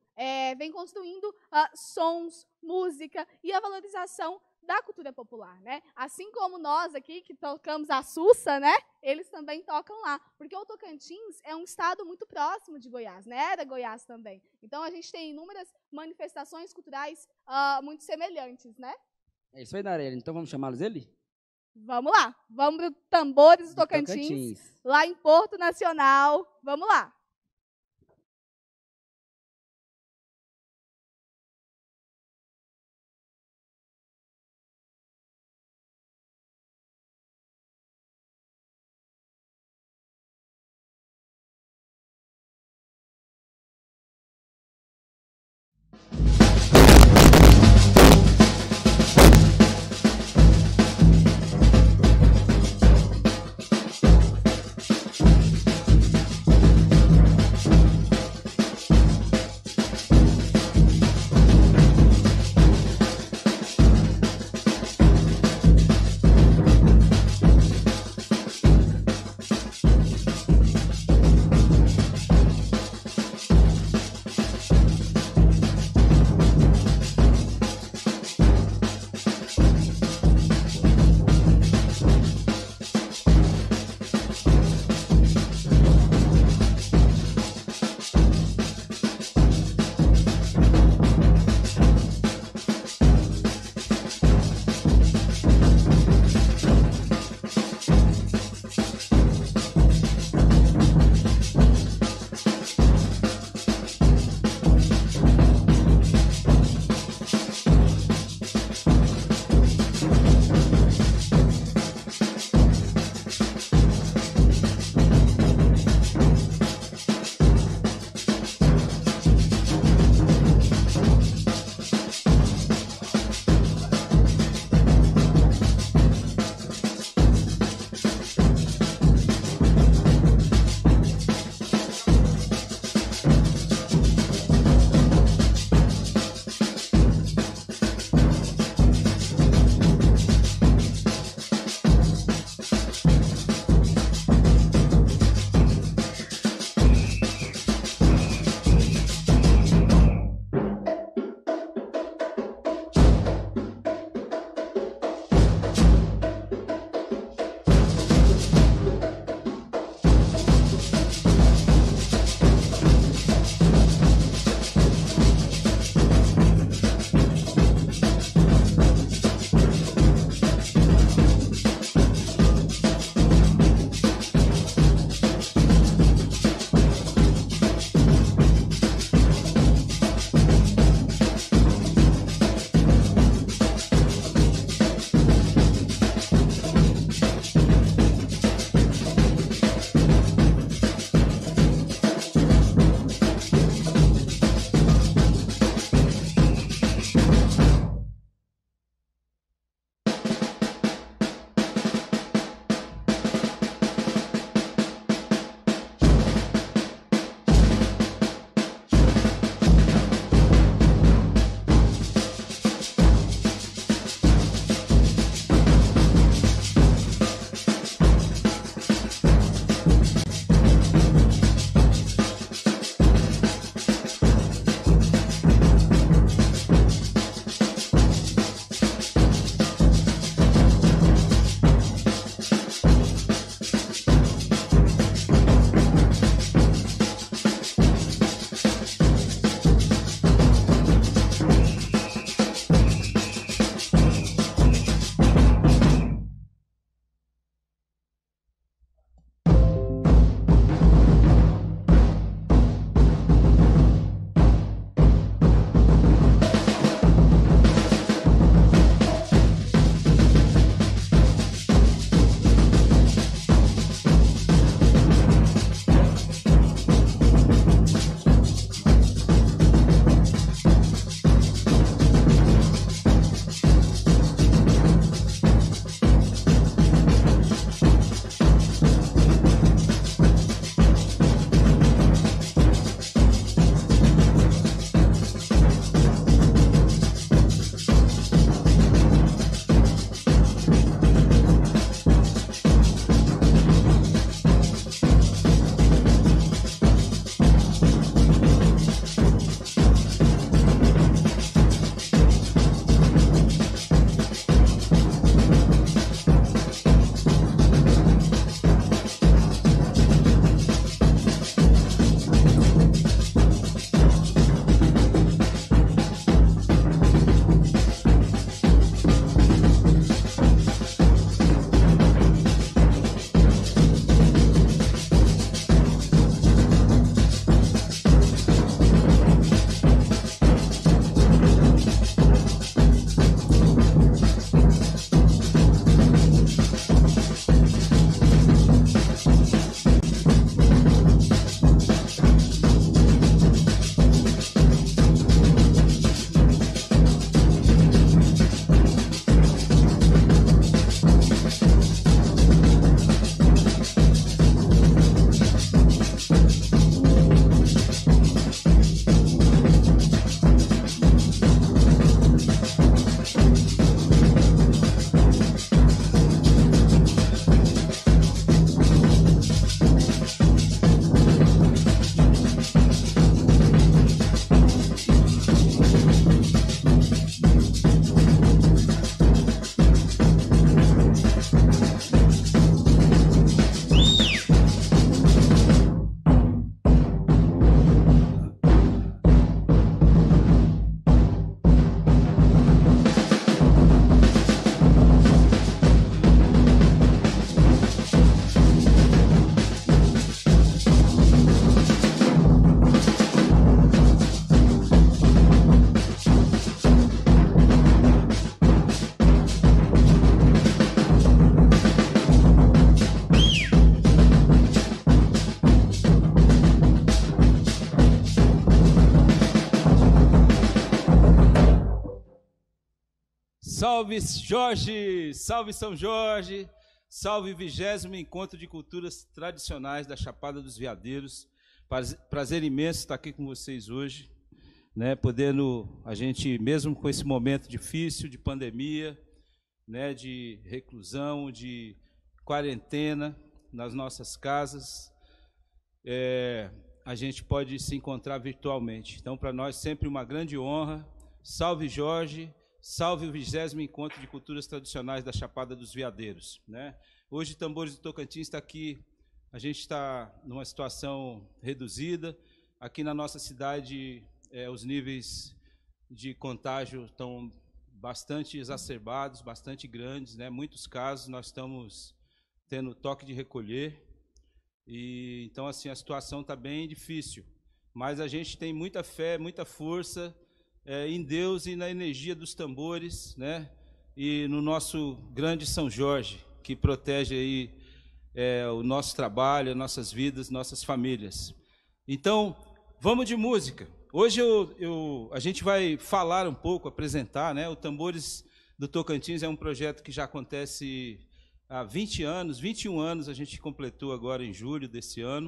sons, música e a valorização da cultura popular, né? Assim como nós aqui, que tocamos a Sussa, né? Eles também tocam lá, porque o Tocantins é um estado muito próximo de Goiás, né? Era Goiás também. Então, a gente tem inúmeras manifestações culturais muito semelhantes, né? É isso aí, Narelli. Então, vamos chamá-los ele? Vamos lá. Vamos para o Tambores do Tocantins, lá em Porto Nacional. Vamos lá. Salve Jorge, salve São Jorge, salve 20º Encontro de Culturas Tradicionais da Chapada dos Veadeiros. Prazer imenso estar aqui com vocês hoje, né, podendo a gente, mesmo com esse momento difícil de pandemia, né, de reclusão, de quarentena nas nossas casas, a gente pode se encontrar virtualmente. Então, para nós, sempre uma grande honra. Salve Jorge, salve o 20º Encontro de Culturas Tradicionais da Chapada dos Veadeiros, né? Hoje, Tambores do Tocantins está aqui, a gente está numa situação reduzida. Aqui na nossa cidade, os níveis de contágio estão bastante exacerbados, bastante grandes, né? Muitos casos, nós estamos tendo toque de recolher. E então, assim, a situação está bem difícil. Mas a gente tem muita fé, muita força em Deus e na energia dos tambores, né? E no nosso grande São Jorge, que protege aí o nosso trabalho, as nossas vidas, nossas famílias. Então, vamos de música. Hoje a gente vai falar um pouco, apresentar, né? O Tambores do Tocantins é um projeto que já acontece há 20 anos, 21 anos a gente completou agora em julho desse ano.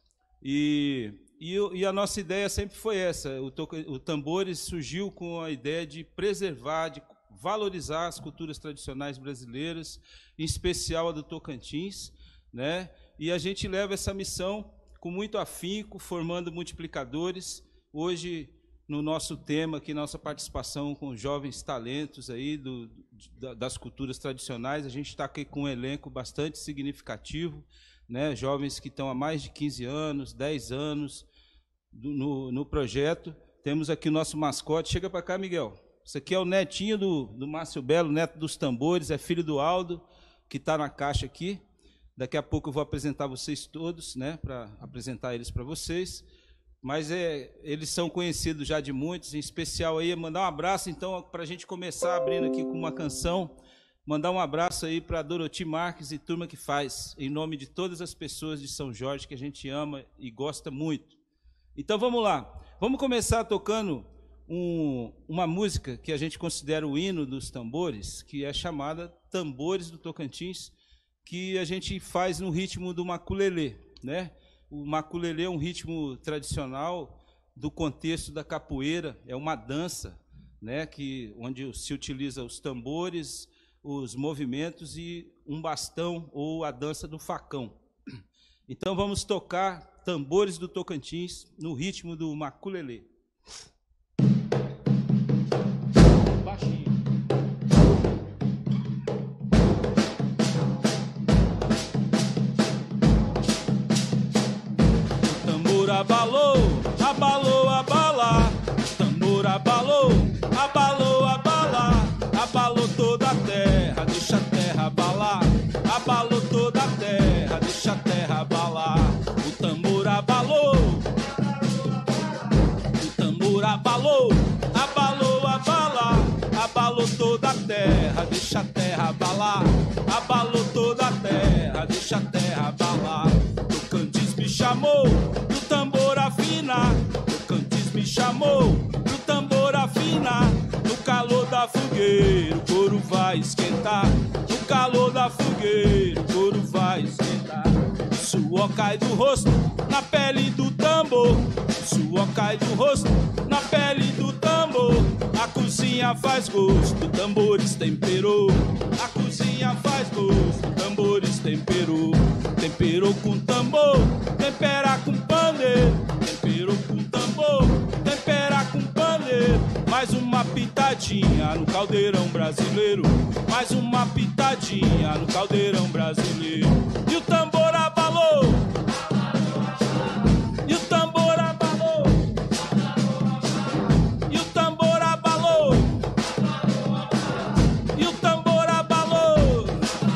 E a nossa ideia sempre foi essa. O Tambores surgiu com a ideia de preservar, de valorizar as culturas tradicionais brasileiras, em especial a do Tocantins, né? E a gente leva essa missão com muito afinco, formando multiplicadores. Hoje, no nosso tema aqui, nossa participação com jovens talentos aí das culturas tradicionais, a gente está aqui com um elenco bastante significativo, né? Jovens que estão há mais de 15 anos, 10 anos no projeto. Temos aqui o nosso mascote. Chega para cá, Miguel. Esse aqui é o netinho do Márcio Belo, neto dos tambores, é filho do Aldo, que está na caixa aqui. Daqui a pouco eu vou apresentar vocês todos, né, para apresentar eles para vocês. Mas eles são conhecidos já de muitos, em especial aí, mandar um abraço, então, para a gente começar abrindo aqui com uma canção, mandar um abraço aí para Doroti Marques e Turma que Faz, em nome de todas as pessoas de São Jorge que a gente ama e gosta muito. Então, vamos lá. Vamos começar tocando uma música que a gente considera o hino dos tambores, que é chamada Tambores do Tocantins, que a gente faz no ritmo do maculelê, né? O maculelê é um ritmo tradicional do contexto da capoeira, é uma dança, né, onde se utiliza os tambores, os movimentos e um bastão ou a dança do facão. Então vamos tocar Tambores do Tocantins no ritmo do maculelê. Baixinho. Abalou, abalou, abalar. O tambor abalou, abalou, abalar. Abalou toda a terra, deixa a terra abalar. Abalou toda a terra, deixa a terra abalar. O tambor abalou, o tambor abalou, abalou, abalar. Abalou toda a terra, deixa a terra abalar. Abalou toda a terra, deixa a terra abalar. Tocantins me chamou, Tocantins me chamou, pro tambor afinar. No calor da fogueira, o couro vai esquentar. No calor da fogueira, o couro vai esquentar. O suor cai do rosto, na pele do tambor. O suor cai do rosto, na pele do tambor. A cozinha faz gosto, tambores temperou. A cozinha faz gosto, tambores temperou. Temperou com tambor, tempera com pandeiro. Temperou com tambor, tempera com pandeiro. Mais uma pitadinha no caldeirão brasileiro. Mais uma pitadinha no caldeirão brasileiro. E o tambor abalou. E o tambor abalou. E o tambor abalou. E o tambor abalou.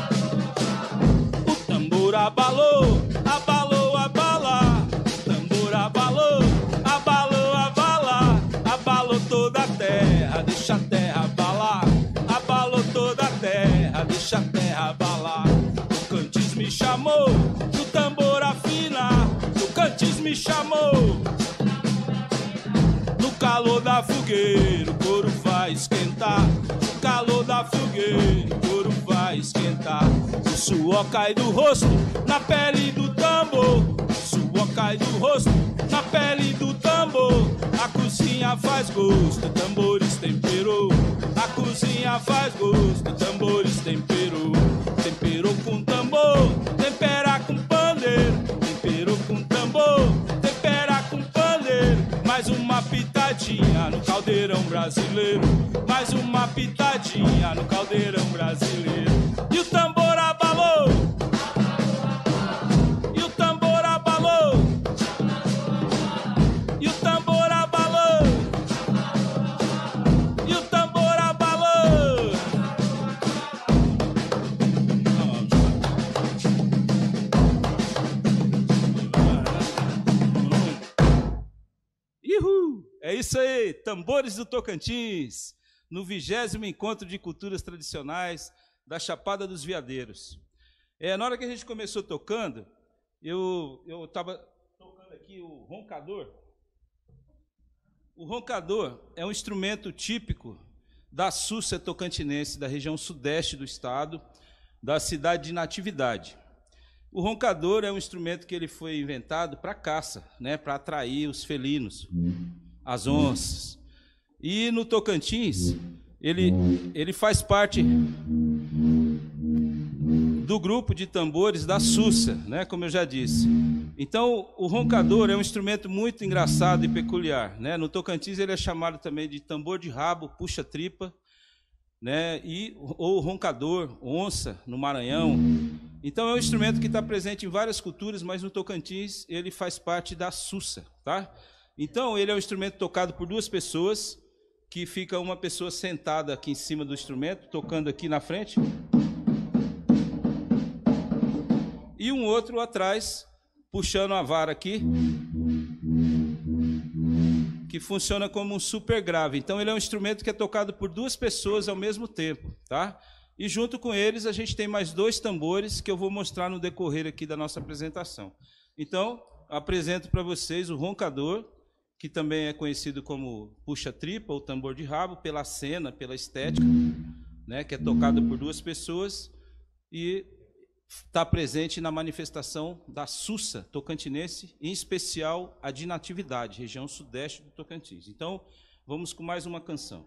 O tambor abalou. Abalou, abalar. O tambor abalou. Abalou, abalar. Abalou toda a terra, deixa a terra abalar. Abalou toda a terra, deixa a terra abalar. Tocantins me chamou, o tambor afinar. Tocantins me chamou. No calor da fogueira, o couro vai esquentar. No calor calor da fogueira, o couro vai esquentar. O suor cai do rosto, na pele do tambor. O suor cai do rosto, na pele do tambor. A cozinha faz gosto, tambores temperou. A cozinha faz gosto, tambores temperou. Temperou com tambor, tempera com pandeiro. Temperou com tambor, tempera com pandeiro. Mais uma pitadinha no caldeirão brasileiro. Mais uma pitadinha no caldeirão brasileiro. E o tambor abalou. E o tambor abalou. E o tambor abalou. E o tambor abalou. Ihu! É isso aí, Tambores do Tocantins, no 20º Encontro de Culturas Tradicionais da Chapada dos Veadeiros. Na hora que a gente começou tocando, eu estava tocando aqui o roncador. O roncador é um instrumento típico da Súcia tocantinense, da região sudeste do estado, da cidade de Natividade. O roncador é um instrumento que ele foi inventado para caça, né, para atrair os felinos, as onças. E no Tocantins, ele faz parte do grupo de tambores da Súcia, né, como eu já disse. Então, o roncador é um instrumento muito engraçado e peculiar, né? No Tocantins ele é chamado também de tambor de rabo, puxa-tripa, né, ou roncador, onça, no Maranhão. Então é um instrumento que está presente em várias culturas, mas no Tocantins ele faz parte da Súcia, tá? Então ele é um instrumento tocado por duas pessoas, que fica uma pessoa sentada aqui em cima do instrumento, tocando aqui na frente, e um outro atrás, puxando a vara aqui, que funciona como um super grave. Então ele é um instrumento que é tocado por duas pessoas ao mesmo tempo, tá? E junto com eles a gente tem mais dois tambores que eu vou mostrar no decorrer aqui da nossa apresentação. Então, apresento para vocês o roncador, que também é conhecido como puxa-tripa ou tambor de rabo, pela cena, pela estética, né, que é tocado por duas pessoas e está presente na manifestação da Súcia tocantinense, em especial a de Natividade, região sudeste do Tocantins. Então, vamos com mais uma canção.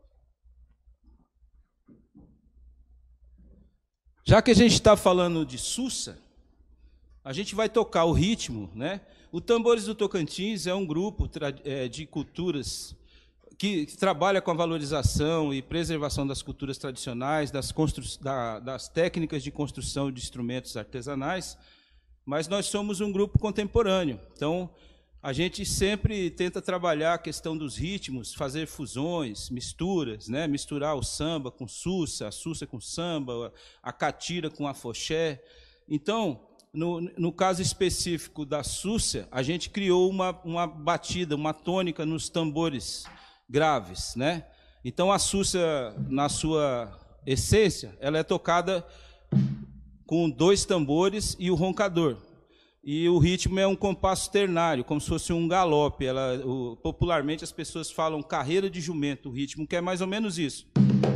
Já que a gente está falando de Súcia, a gente vai tocar o ritmo, né? O Tambores do Tocantins é um grupo de culturas que trabalha com a valorização e preservação das culturas tradicionais, das técnicas de construção de instrumentos artesanais, mas nós somos um grupo contemporâneo. Então, a gente sempre tenta trabalhar a questão dos ritmos, fazer fusões, misturas, né? Misturar o samba com Súcia, a Súcia com samba, a catira com afoxé. Então, no caso específico da Súcia, a gente criou uma batida, uma tônica nos tambores graves, né? Então, a Súcia, na sua essência, ela é tocada com dois tambores e o roncador. E o ritmo é um compasso ternário, como se fosse um galope. Popularmente as pessoas falam carreira de jumento, o ritmo, que é mais ou menos isso.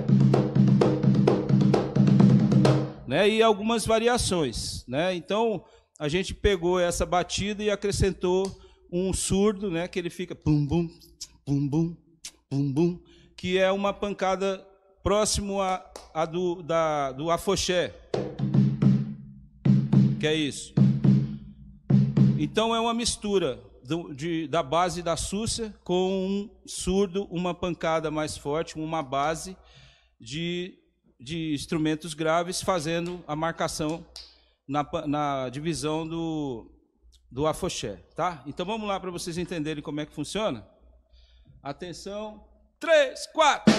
Né? E algumas variações. Né? Então, a gente pegou essa batida e acrescentou um surdo, né? Que ele fica pum, bum, pum, bum, pum, bum, que é uma pancada próximo do afoxé. Que é isso. Então, é uma mistura da base da Súcia com um surdo, uma pancada mais forte, uma base de instrumentos graves, fazendo a marcação na divisão do afoxé. Tá? Então, vamos lá para vocês entenderem como é que funciona. Atenção, 3, 4...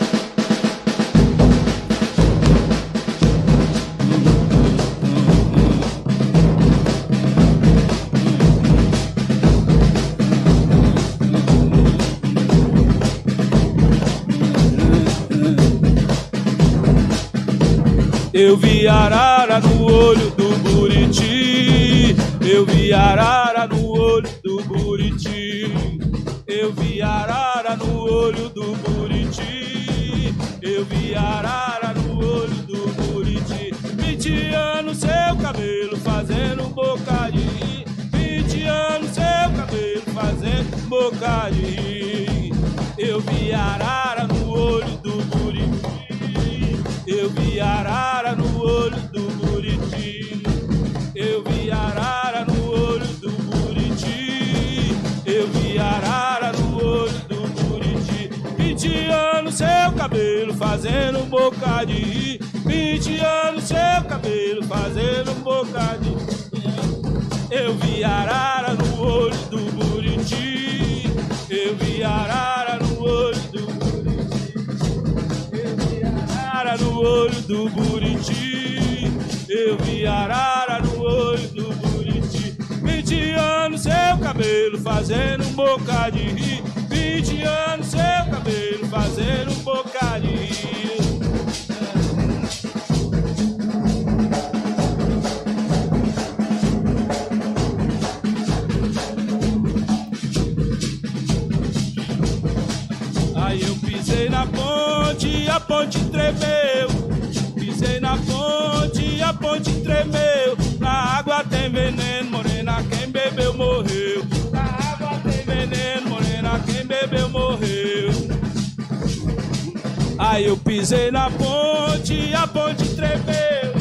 Eu vi arara no olho do buriti, eu vi arara no olho do buriti, eu vi arara no olho do buriti, Eu vi arara no olho do Buriti, penteando seu cabelo, fazendo boca de rir. Penteando seu cabelo, fazendo boca de rir. Eu vi arara no olho do Buriti, eu vi arara no olho do Buriti, eu vi arara no olho do Buriti, eu vi arara no olho do Buriti, penteando seu cabelo, fazendo boca de rir. Penteando seu cabelo, fazendo boca de rir. Eu vi arara no olho do Buriti, eu vi arara no olho do Buriti, eu vi arara no olho do Buriti, eu vi arara no olho do Buriti, penteando seu cabelo, fazendo boca de rir. Penteando seu cabelo, fazendo boca de rir. Aí eu pisei na ponte, a ponte tremeu. Pisei na ponte, a ponte tremeu. Na água tem veneno, morena, quem bebeu morreu. Na água tem veneno, morena, quem bebeu morreu. Aí eu pisei na ponte, a ponte tremeu.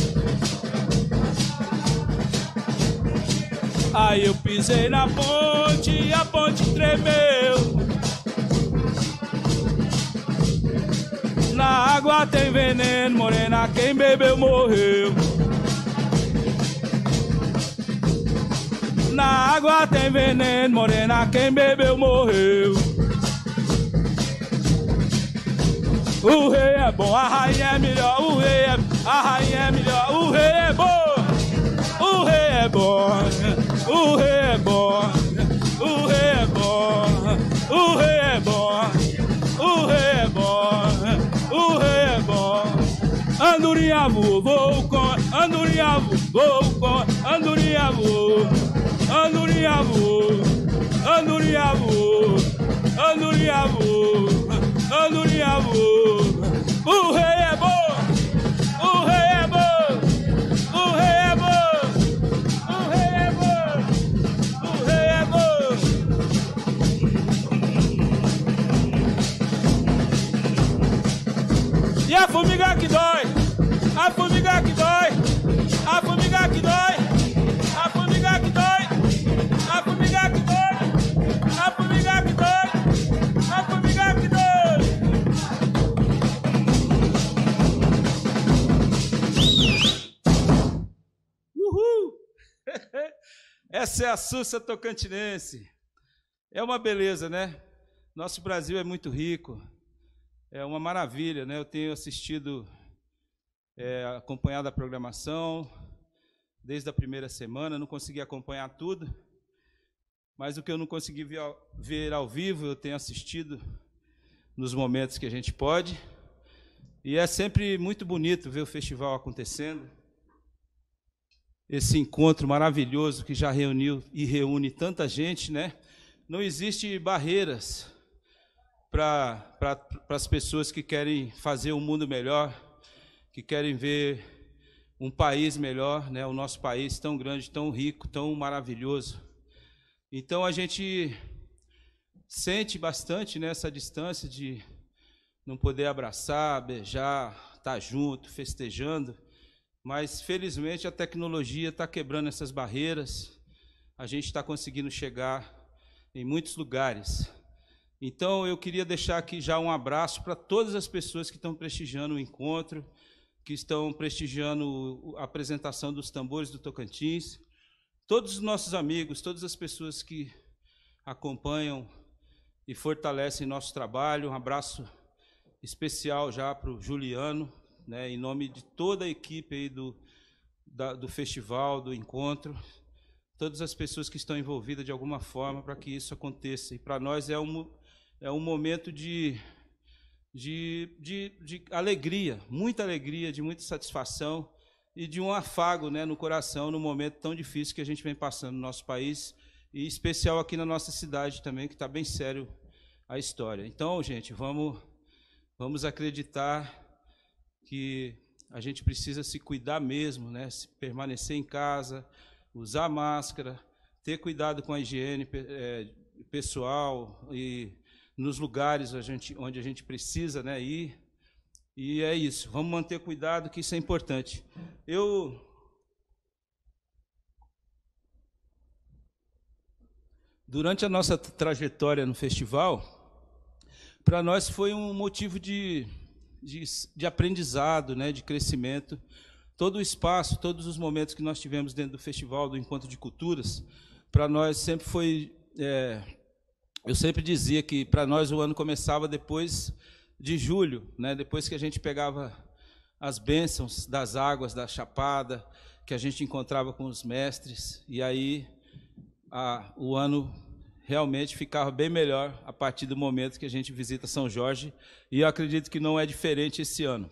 Aí eu pisei na ponte, a ponte tremeu. Na água tem veneno, morena, quem bebeu morreu. Na água tem veneno, morena, quem bebeu morreu. O rei é bom, a rainha é melhor, o rei é, a rainha é melhor, o rei é bom. O rei é bom, o rei é bom, o rei é bom, o rei é bom, o rei é bom, o rei é bom. Andorinha voa, vou com, andorinha voa, vou com, andorinha voa, andorinha voa, andorinha voa, andorinha voa, andorinha voa. O rei é bom, o rei é bom, o rei é bom, o rei é bom, o rei é bom. E a formiga que dói, a formiga que dói, a formiga que dói, a formiga que dói, a formiga que dói, a formiga que dói, a formiga que dói. Uhul! Essa é a Sussa Tocantinense. É uma beleza, né? Nosso Brasil é muito rico. É uma maravilha, né? Eu tenho assistido, acompanhado a programação desde a primeira semana, não consegui acompanhar tudo, mas o que eu não consegui ver ao vivo, eu tenho assistido nos momentos que a gente pode, e é sempre muito bonito ver o festival acontecendo, esse encontro maravilhoso que já reuniu e reúne tanta gente, né? Não existe barreiras para as pessoas que querem fazer um mundo melhor, que querem ver um país melhor, né? O nosso país tão grande, tão rico, tão maravilhoso. Então a gente sente bastante nessa distância de não poder abraçar, beijar, estar junto, festejando, mas felizmente a tecnologia está quebrando essas barreiras, a gente está conseguindo chegar em muitos lugares. Então, eu queria deixar aqui já um abraço para todas as pessoas que estão prestigiando o encontro, que estão prestigiando a apresentação dos tambores do Tocantins, todos os nossos amigos, todas as pessoas que acompanham e fortalecem nosso trabalho. Um abraço especial já para o Juliano, né, em nome de toda a equipe aí do festival, do encontro, todas as pessoas que estão envolvidas de alguma forma para que isso aconteça. E para nós é um momento de alegria, de muita satisfação e de um afago, né, no coração, no momento tão difícil que a gente vem passando no nosso país, e em especial aqui na nossa cidade também, que está bem sério a história. Então, gente, vamos acreditar que a gente precisa se cuidar mesmo, né? Permanecer em casa, usar máscara, ter cuidado com a higiene pessoal e nos lugares onde a gente precisa, né, ir. E é isso, vamos manter cuidado, que isso é importante. Durante a nossa trajetória no festival, para nós foi um motivo de aprendizado, né, de crescimento. Todo o espaço, todos os momentos que nós tivemos dentro do festival, do Encontro de Culturas, para nós sempre foi... eu sempre dizia que para nós o ano começava depois de julho, né, depois que a gente pegava as bênçãos das águas da Chapada, que a gente encontrava com os mestres, e aí o ano realmente ficava bem melhor a partir do momento que a gente visita São Jorge, e eu acredito que não é diferente esse ano.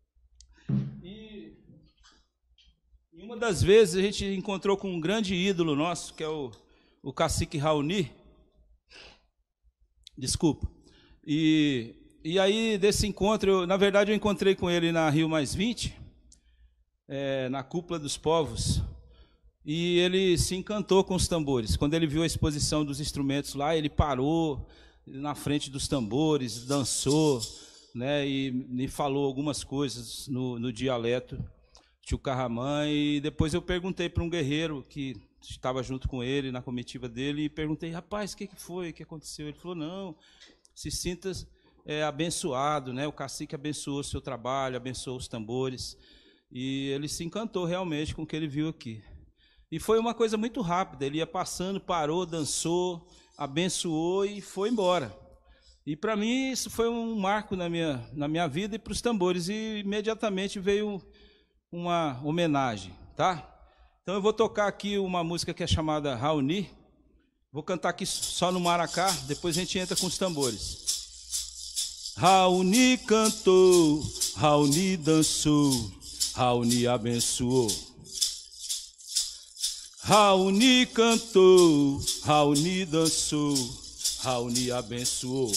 E uma das vezes a gente encontrou com um grande ídolo nosso, que é o cacique Raoni. Desculpa. E aí, desse encontro, na verdade, eu encontrei com ele na Rio Mais 20, na Cúpula dos Povos, e ele se encantou com os tambores. Quando ele viu a exposição dos instrumentos lá, ele parou na frente dos tambores, dançou, né, e me falou algumas coisas no dialeto Chucarramã, e depois eu perguntei para um guerreiro que estava junto com ele, na comitiva dele, e perguntei, rapaz, o que foi, o que aconteceu? Ele falou, não, se sinta abençoado, né? O cacique abençoou o seu trabalho, abençoou os tambores, e ele se encantou realmente com o que ele viu aqui. E foi uma coisa muito rápida, ele ia passando, parou, dançou, abençoou e foi embora. E para mim isso foi um marco na minha vida e para os tambores, e imediatamente veio uma homenagem, tá? Então eu vou tocar aqui uma música que é chamada Raoni. Vou cantar aqui só no maracá, depois a gente entra com os tambores. Raoni cantou, Raoni dançou, Raoni abençoou. Raoni cantou, Raoni dançou, Raoni abençoou.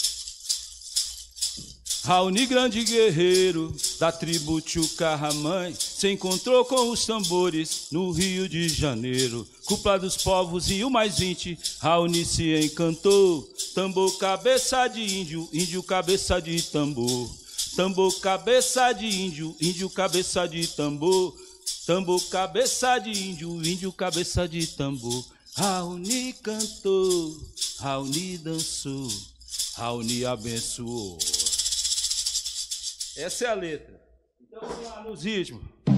Raoni, grande guerreiro da tribo Chucarramã, se encontrou com os tambores no Rio de Janeiro. Cúpula dos Povos e o Mais 20, Raoni se encantou. Tambor, cabeça de índio, índio, cabeça de tambor. Tambor, cabeça de índio, índio, cabeça de tambor. Tambor, cabeça de índio, índio, cabeça de tambor. Raoni cantou, Raoni dançou, Raoni abençoou. Essa é a letra. Então vamos lá nos ritmos.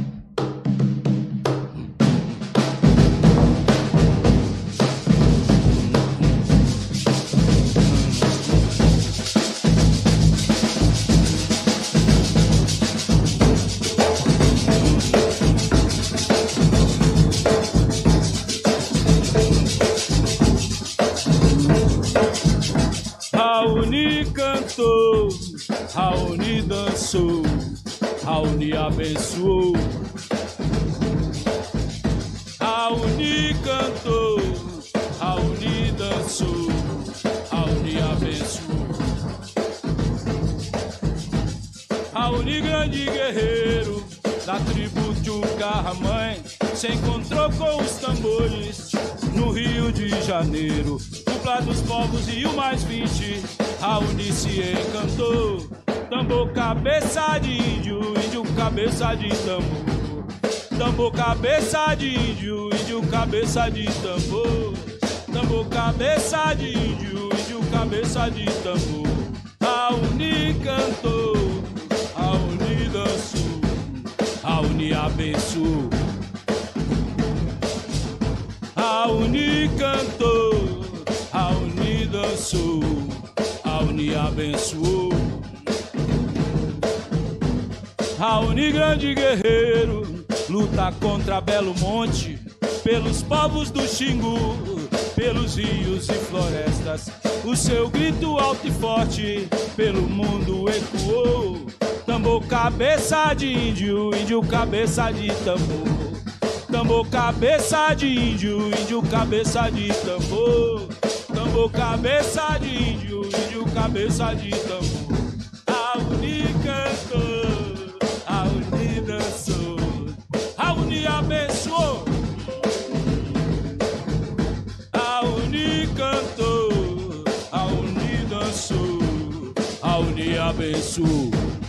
Raoni cantou, Raoni dançou, Raoni abençoou. Raoni cantou, Raoni dançou, Raoni abençoou. Raoni, grande guerreiro da tribo Chucarramã, se encontrou com os tambores no Rio de Janeiro. Cúpula dos Povos e o Mais 20, Raoni se encantou. Tambor, cabeça de índio, índio, cabeça de tambor. Tambor, cabeça de índio, índio, cabeça de tambor. Tambor, cabeça de índio, índio, cabeça de tambor. Raoni cantou, Raoni dançou, Raoni abençoou. Raoni cantou, Raoni dançou, Raoni abençoou. Raoni, grande guerreiro, luta contra Belo Monte, pelos povos do Xingu, pelos rios e florestas. O seu grito alto e forte pelo mundo ecoou. Tambor, cabeça de índio, índio, cabeça de tambor. Tambor, cabeça de índio, índio, cabeça de tambor. Tambor, cabeça de índio, índio, cabeça de tambor. Raoni cantou, Uni abençoou, a Uni cantou, a Uni dançou, a Uni abençoou.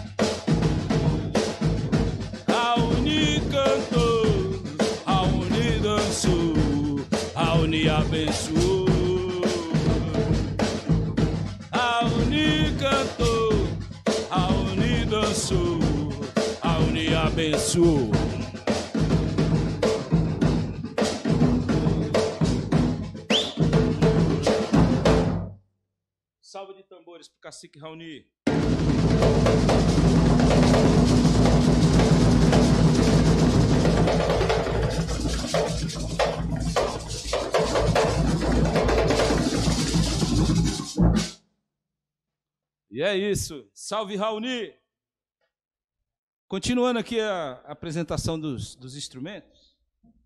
A Uni cantou, a Uni dançou, a Uni abençoou. A Uni cantou, a Uni dançou, a Uni abençoou. Salva de tambores pro cacique Raoni. E é isso. Salve, Raoni! Continuando aqui a apresentação dos instrumentos,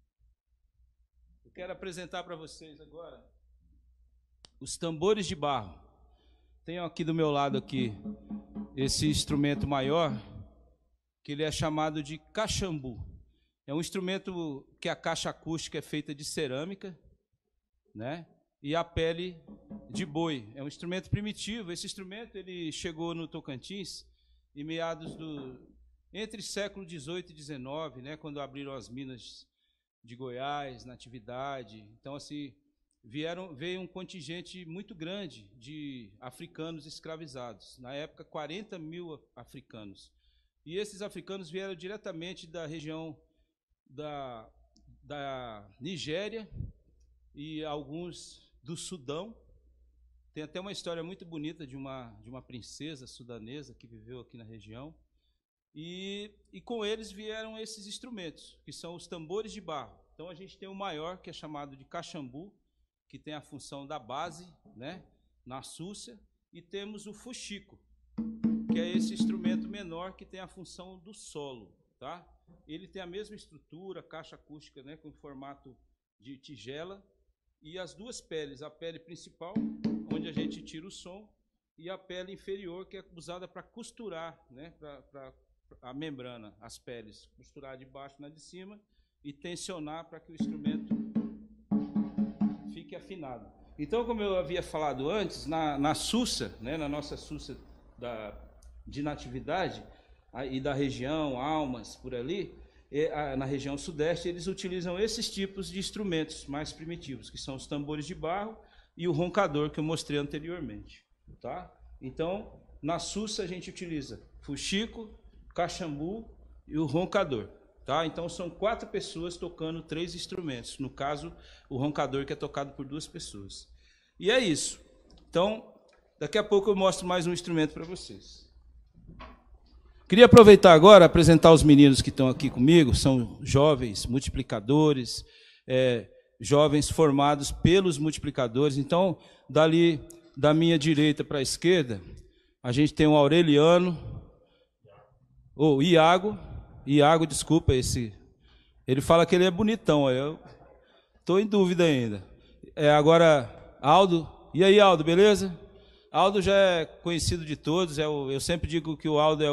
eu quero apresentar para vocês agora os tambores de barro. Tenho aqui do meu lado aqui esse instrumento maior, que ele é chamado de caxambu. É um instrumento que a caixa acústica é feita de cerâmica, né? E a pele de boi. É um instrumento primitivo. Esse instrumento ele chegou no Tocantins em meados entre século XVIII e XIX, né, quando abriram as minas de Goiás, Natividade. Então, assim, veio um contingente muito grande de africanos escravizados. Na época, 40 mil africanos. E esses africanos vieram diretamente da região da Nigéria e alguns do Sudão. Tem até uma história muito bonita de uma princesa sudanesa que viveu aqui na região. E com eles vieram esses instrumentos, que são os tambores de barro. Então a gente tem o maior, que é chamado de caxambu, que tem a função da base, né, na súcia, e temos o fuxico, que é esse instrumento menor que tem a função do solo, tá? Ele tem a mesma estrutura, caixa acústica, né, com formato de tigela, e as duas peles, a pele principal, onde a gente tira o som, e a pele inferior, que é usada para costurar, né, para a membrana, as peles, costurar de baixo na de cima e tensionar para que o instrumento fique afinado. Então, como eu havia falado antes, na súcia, né, na nossa súcia de Natividade e da região, Almas, por ali, na região sudeste, eles utilizam esses tipos de instrumentos mais primitivos, que são os tambores de barro e o roncador, que eu mostrei anteriormente. Tá? Então, na súcia a gente utiliza fuxico, caxambu e o roncador. Tá? Então, são 4 pessoas tocando 3 instrumentos. No caso, o roncador, que é tocado por 2 pessoas. E é isso. Então, daqui a pouco eu mostro mais um instrumento para vocês. Queria aproveitar agora e apresentar os meninos que estão aqui comigo. São jovens multiplicadores, jovens formados pelos multiplicadores. Então, dali da minha direita para a esquerda, a gente tem o Aureliano, ou Iago, desculpa, ele fala que ele é bonitão, eu estou em dúvida ainda. Agora, Aldo, e aí, Aldo, beleza? Aldo já é conhecido de todos, eu sempre digo que o Aldo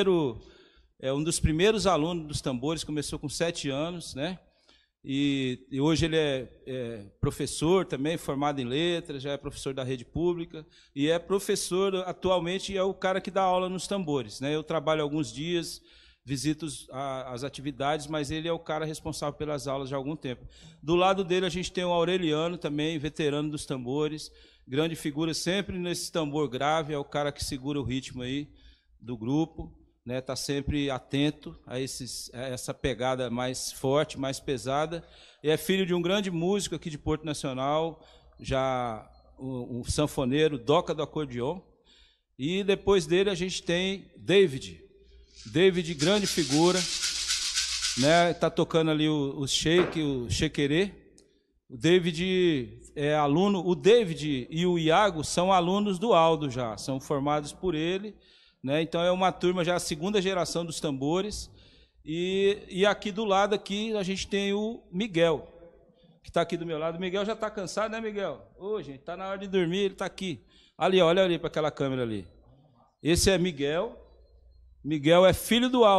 é um dos primeiros alunos dos tambores, começou com 7 anos, né? E hoje ele é professor também, formado em letras, já é professor da rede pública, e é professor atualmente, é o cara que dá aula nos tambores, né? Eu trabalho alguns dias, visito as atividades, mas ele é o cara responsável pelas aulas já há algum tempo. Do lado dele a gente tem o Aureliano também, veterano dos tambores, grande figura sempre nesse tambor grave, é o cara que segura o ritmo aí do grupo, né? Tá sempre atento a essa pegada mais forte, mais pesada. É filho de um grande músico aqui de Porto Nacional, já um sanfoneiro, doca do acordeon. E depois dele a gente tem David, grande figura, né? Tá tocando ali o shekerê. O David é aluno, o David e o Iago são alunos do Aldo já, são formados por ele, né? Então é uma turma já a 2ª geração dos tambores. E aqui do lado aqui a gente tem o Miguel, que está aqui do meu lado. O Miguel já está cansado, né, Miguel? Ô, gente, está na hora de dormir, ele está aqui. Ali, olha ali para aquela câmera ali. Esse é Miguel. Miguel é filho do Aldo,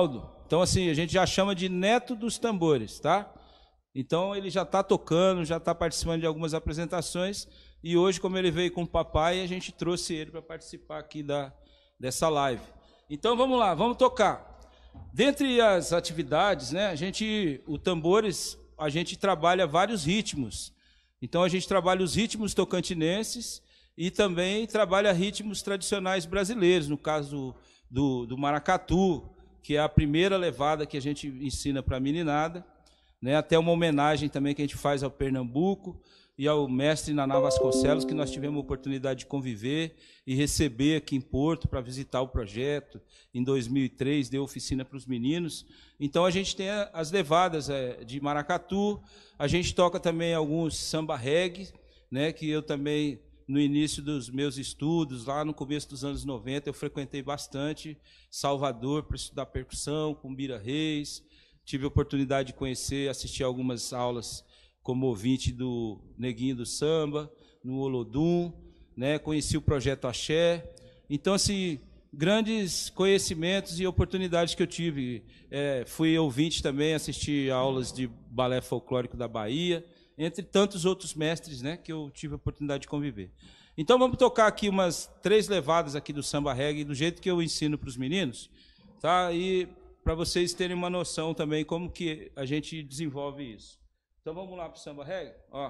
Então, assim, a gente já chama de neto dos tambores, tá? Então, ele já está tocando, já está participando de algumas apresentações, e hoje, como ele veio com o papai, a gente trouxe ele para participar aqui dessa live. Então, vamos lá, vamos tocar. Dentre as atividades, né, o Tambores, a gente trabalha vários ritmos. Então, a gente trabalha os ritmos tocantinenses e também trabalha ritmos tradicionais brasileiros, no caso do maracatu, que é a primeira levada que a gente ensina para a meninada, né? Até uma homenagem também que a gente faz ao Pernambuco e ao mestre Naná Vasconcelos, que nós tivemos a oportunidade de conviver e receber aqui em Porto para visitar o projeto. Em 2003, deu oficina para os meninos. Então, a gente tem as levadas de maracatu, a gente toca também alguns samba reggae, né? Que eu também, no início dos meus estudos, lá no começo dos anos 90, eu frequentei bastante Salvador para estudar percussão, com Bira Reis. Tive a oportunidade de conhecer, assistir algumas aulas como ouvinte do Neguinho do Samba, no Olodum, né? Conheci o Projeto Axé. Então, assim, grandes conhecimentos e oportunidades que eu tive. Fui ouvinte também, assisti aulas de balé folclórico da Bahia, entre tantos outros mestres, né, que eu tive a oportunidade de conviver. Então, vamos tocar aqui umas 3 levadas aqui do samba reggae, do jeito que eu ensino para os meninos, tá? E para vocês terem uma noção também como que a gente desenvolve isso. Então, vamos lá para o samba reggae? Ó.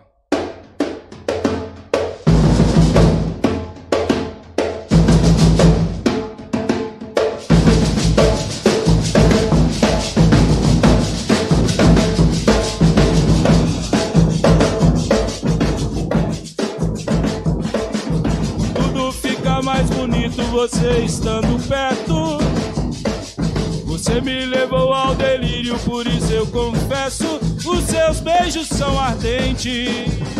Mais bonito você estando perto. Você me levou ao delírio, por isso eu confesso, os seus beijos são ardentes.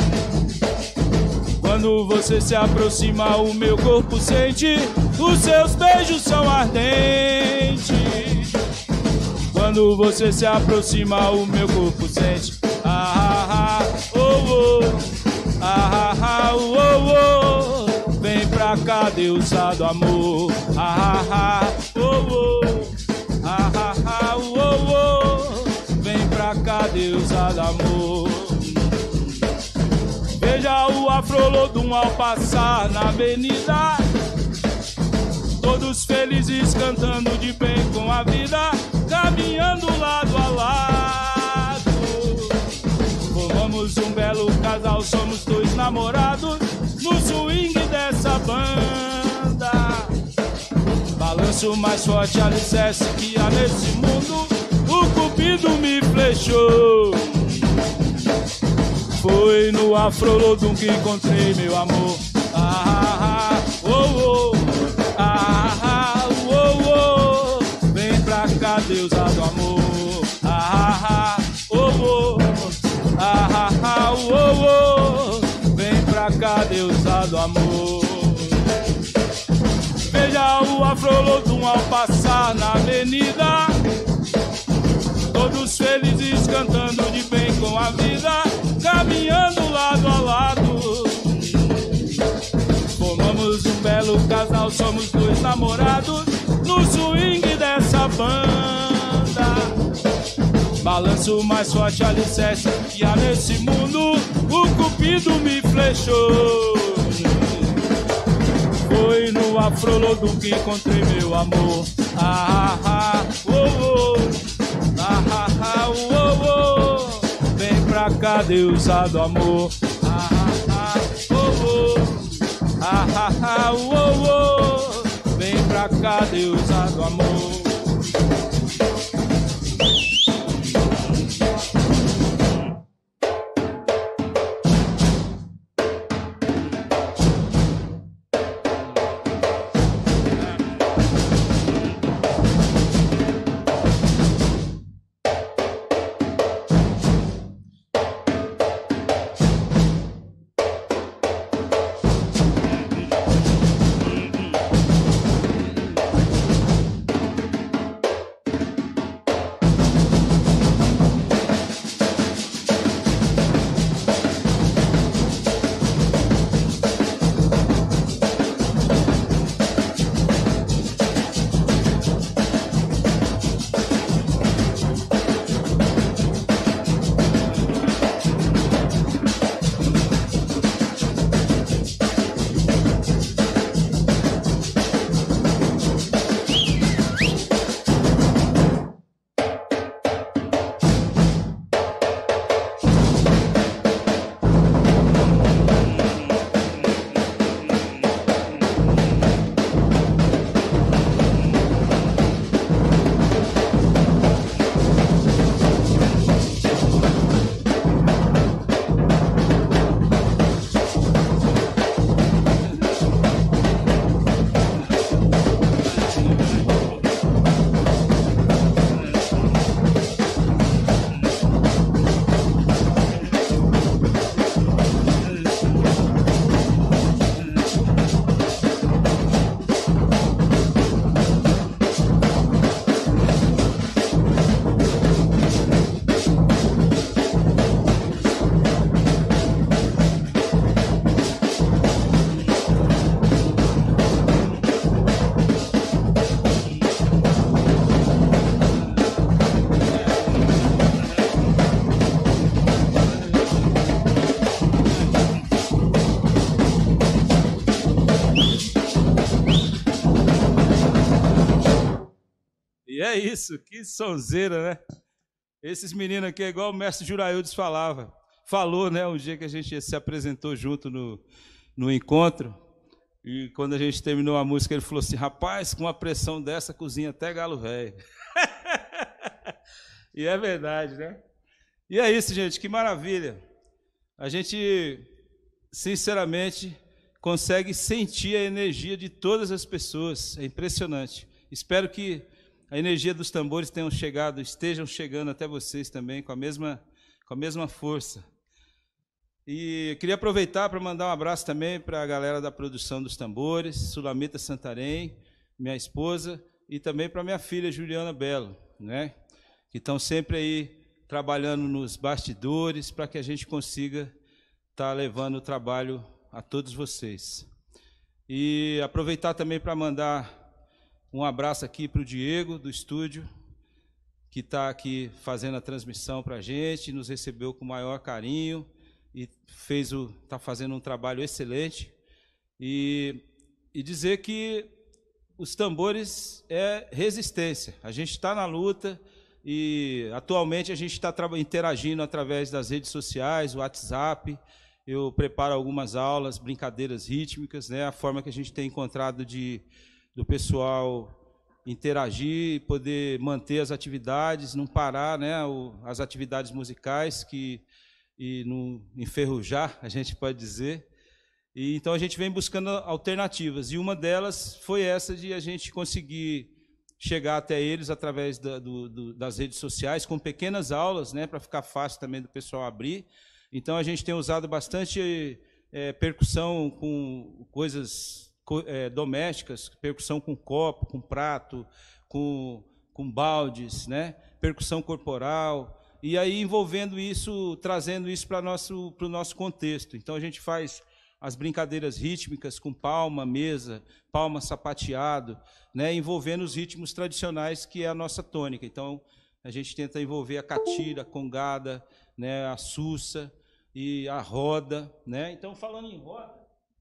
Quando você se aproxima, o meu corpo sente, os seus beijos são ardentes. Quando você se aproxima, o meu corpo sente. Ah, ah, ah, oh, oh. Ah, ah, ah, oh, oh. Vem pra cá, deusado amor. Ah, ah, ah, oh, oh. Ah, ah, ah, oh, oh. Vem pra cá, deusado amor. Veja o Afrolodum ao passar na avenida, todos felizes cantando de bem com a vida, caminhando lado a lado. Formamos um belo casal, somos 2 namorados no swing dessa banda. Balanço mais forte, alicerce que há nesse mundo, o cupido me flechou. Foi no Afrolodum que encontrei meu amor. Ah, ah, oh, oh. Ah, ah, oh, oh. Vem pra cá, deusado amor. Ah, ah, oh, oh. Ah, ah, oh, oh. Vem pra cá, deusado amor. Veja o Afrolodum ao passar na avenida, todos felizes cantando de bem com a vida, caminhando lado a lado. Formamos um belo casal, somos 2 namorados no swing dessa banda. Balanço mais forte, alicerce que há nesse mundo, o cupido me flechou. Foi no Afrolodum que encontrei meu amor. Ah, ah, oh, oh. Ah, ah, oh, oh. Vem pra cá, deusado amor. Ah, ah, oh, oh. Ah, ah, oh, oh. Vem pra cá, deusado amor. isso, que sonzeira, né? Esses meninos aqui é igual o mestre Juraildes falou, né? Um dia que a gente se apresentou junto no encontro, e quando a gente terminou a música, ele falou assim: rapaz, com uma pressão dessa, cozinha até galo velho. E é verdade, né? E é isso, gente, que maravilha. A gente, sinceramente, consegue sentir a energia de todas as pessoas. É impressionante. Espero que a energia dos tambores estejam chegando até vocês também com a mesma força. E eu queria aproveitar para mandar um abraço também para a galera da produção dos tambores, Sulamita Santarém, minha esposa, e também para minha filha Juliana Belo, né? Que estão sempre aí trabalhando nos bastidores para que a gente consiga estar levando o trabalho a todos vocês. E aproveitar também para mandar um abraço aqui para o Diego, do estúdio, que está aqui fazendo a transmissão para a gente, nos recebeu com o maior carinho e está fazendo um trabalho excelente. E dizer que os tambores é resistência. A gente está na luta e, atualmente, a gente está interagindo através das redes sociais, o WhatsApp. Eu preparo algumas aulas, brincadeiras rítmicas, né? A forma que a gente tem encontrado do pessoal interagir e poder manter as atividades, não parar, né, as atividades musicais e não enferrujar, a gente pode dizer. E então a gente vem buscando alternativas, e uma delas foi essa de a gente conseguir chegar até eles através das redes sociais, com pequenas aulas, né, para ficar fácil também do pessoal abrir. Então a gente tem usado bastante percussão com coisas domésticas, percussão com copo, com prato, com baldes, né? Percussão corporal, e aí envolvendo isso, trazendo isso para o nosso contexto. Então a gente faz as brincadeiras rítmicas com palma, mesa, palma sapateado, né? Envolvendo os ritmos tradicionais, que é a nossa tônica. Então a gente tenta envolver a catira, a congada, né? A sussa e a roda, né? Então, falando em roda,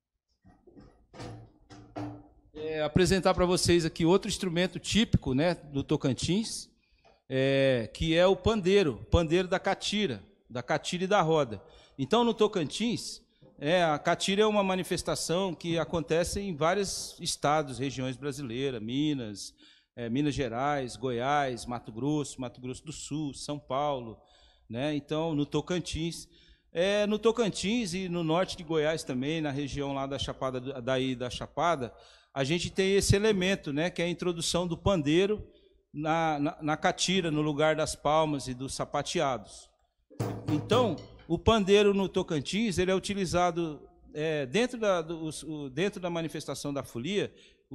apresentar para vocês aqui outro instrumento típico, né, do Tocantins, que é o pandeiro da catira e da roda. Então, no Tocantins, a catira é uma manifestação que acontece em vários estados, regiões brasileiras, Minas Gerais, Goiás, Mato Grosso do Sul, São Paulo, né? Então, no Tocantins e no norte de Goiás também, na região lá da Chapada, a gente tem esse elemento, né, que é a introdução do pandeiro na catira, no lugar das palmas e dos sapateados. Então, o pandeiro no Tocantins, ele é utilizado dentro da manifestação da folia.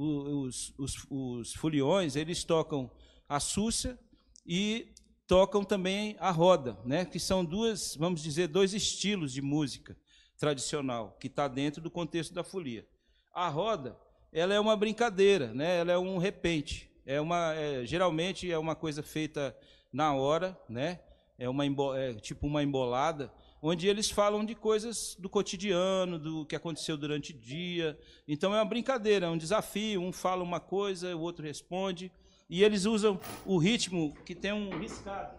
Os foliões, eles tocam a súcia e tocam também a roda, né, que são dois estilos de música tradicional, que está dentro do contexto da folia. A roda, ela é uma brincadeira, né? Ela é um repente, geralmente é uma coisa feita na hora, né? Tipo uma embolada, onde eles falam de coisas do cotidiano, do que aconteceu durante o dia. Então é uma brincadeira, é um desafio, um fala uma coisa, o outro responde, e eles usam o ritmo que tem um riscado.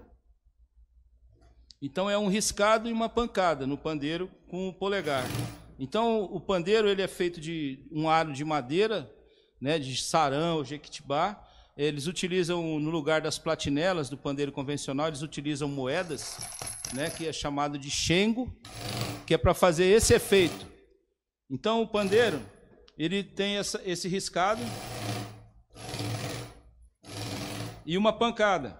Então é um riscado e uma pancada no pandeiro com o polegar. Então, o pandeiro, ele é feito de um aro de madeira, né, de sarão, jequitibá. Eles utilizam, no lugar das platinelas do pandeiro convencional, eles utilizam moedas, né, que é chamado de xengo, que é para fazer esse efeito. Então, o pandeiro, ele tem esse riscado e uma pancada.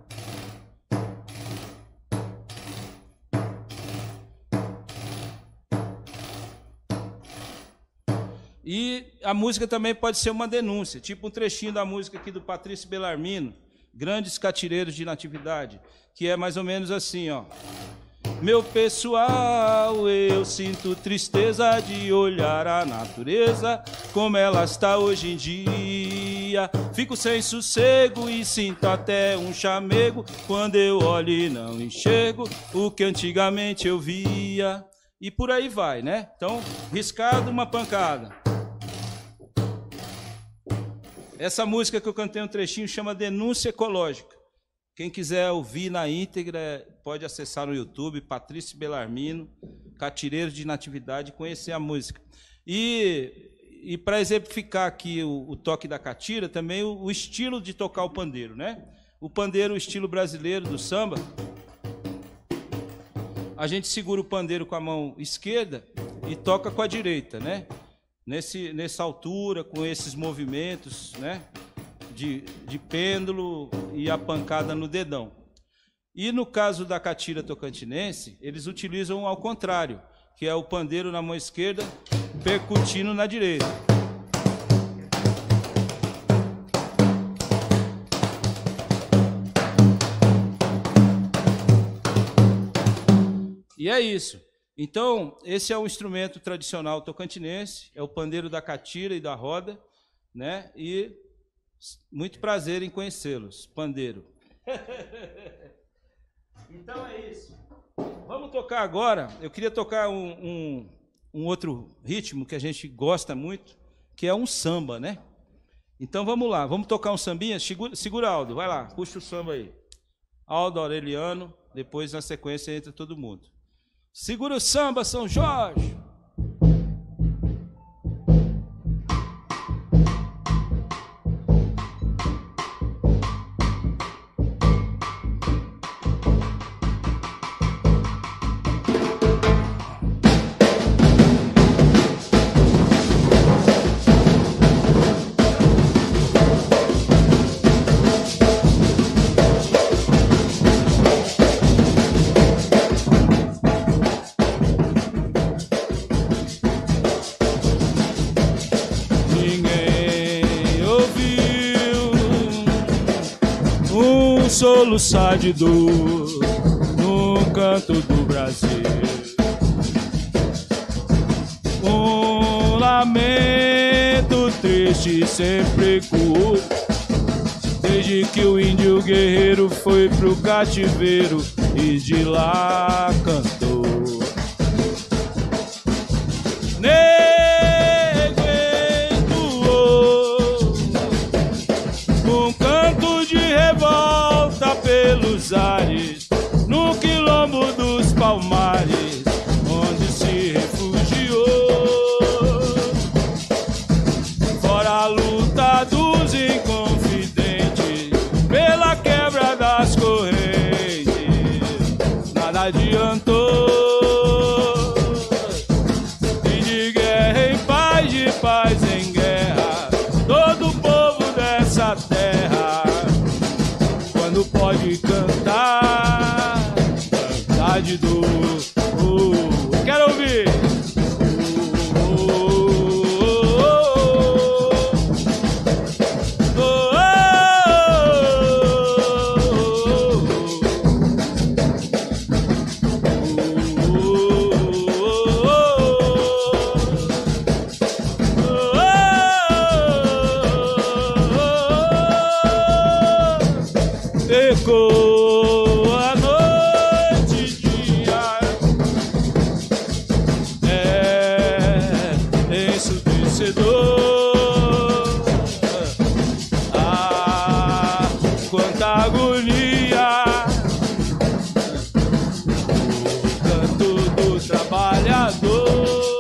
E a música também pode ser uma denúncia, tipo um trechinho da música aqui do Patrício Bellarmino, Grandes Catireiros de Natividade, que é mais ou menos assim, ó. Meu pessoal, eu sinto tristeza de olhar a natureza como ela está hoje em dia. Fico sem sossego e sinto até um chamego quando eu olho e não enxergo o que antigamente eu via. E por aí vai, né? Então, riscado, uma pancada. Essa música que eu cantei um trechinho chama Denúncia Ecológica. Quem quiser ouvir na íntegra, pode acessar no YouTube, Patrício Belarmino, Catireiro de Natividade, e conhecer a música. E para exemplificar aqui o toque da catira, também o estilo de tocar o pandeiro, né? O pandeiro, o estilo brasileiro do samba, a gente segura o pandeiro com a mão esquerda e toca com a direita, né? Nessa altura, com esses movimentos, né? De pêndulo e a pancada no dedão. E no caso da catira tocantinense, eles utilizam ao contrário, que é o pandeiro na mão esquerda, percutindo na direita. E é isso. Então, esse é um instrumento tradicional tocantinense, é o pandeiro da catira e da roda, né? E muito prazer em conhecê-los, pandeiro. Então é isso. Vamos tocar agora. Eu queria tocar um outro ritmo que a gente gosta muito, que é um samba, né? Então vamos lá, vamos tocar um sambinha. Segura Aldo, vai lá, puxa o samba aí. Aldo, Aureliano, depois na sequência entra todo mundo. Segura o samba, São Jorge. Soluçar de dor no canto do Brasil, um lamento triste sempre ecoou, desde que o índio guerreiro foi pro cativeiro e de lá cantou. Negro entoou um canto de revolta pelos ares, no quilombo dos Palmares, onde se refugiou. Fora a luta dos inconfidentes, pela quebra das correntes, nada adiantou. E de guerra em paz, de paz em guerra, todo o povo dessa terra, quando pode cantar, cantar de dor. Quero ouvir. Ecoa a noite e dia, é ensurdecedor. Ah, quanta agonia, o canto do trabalhador.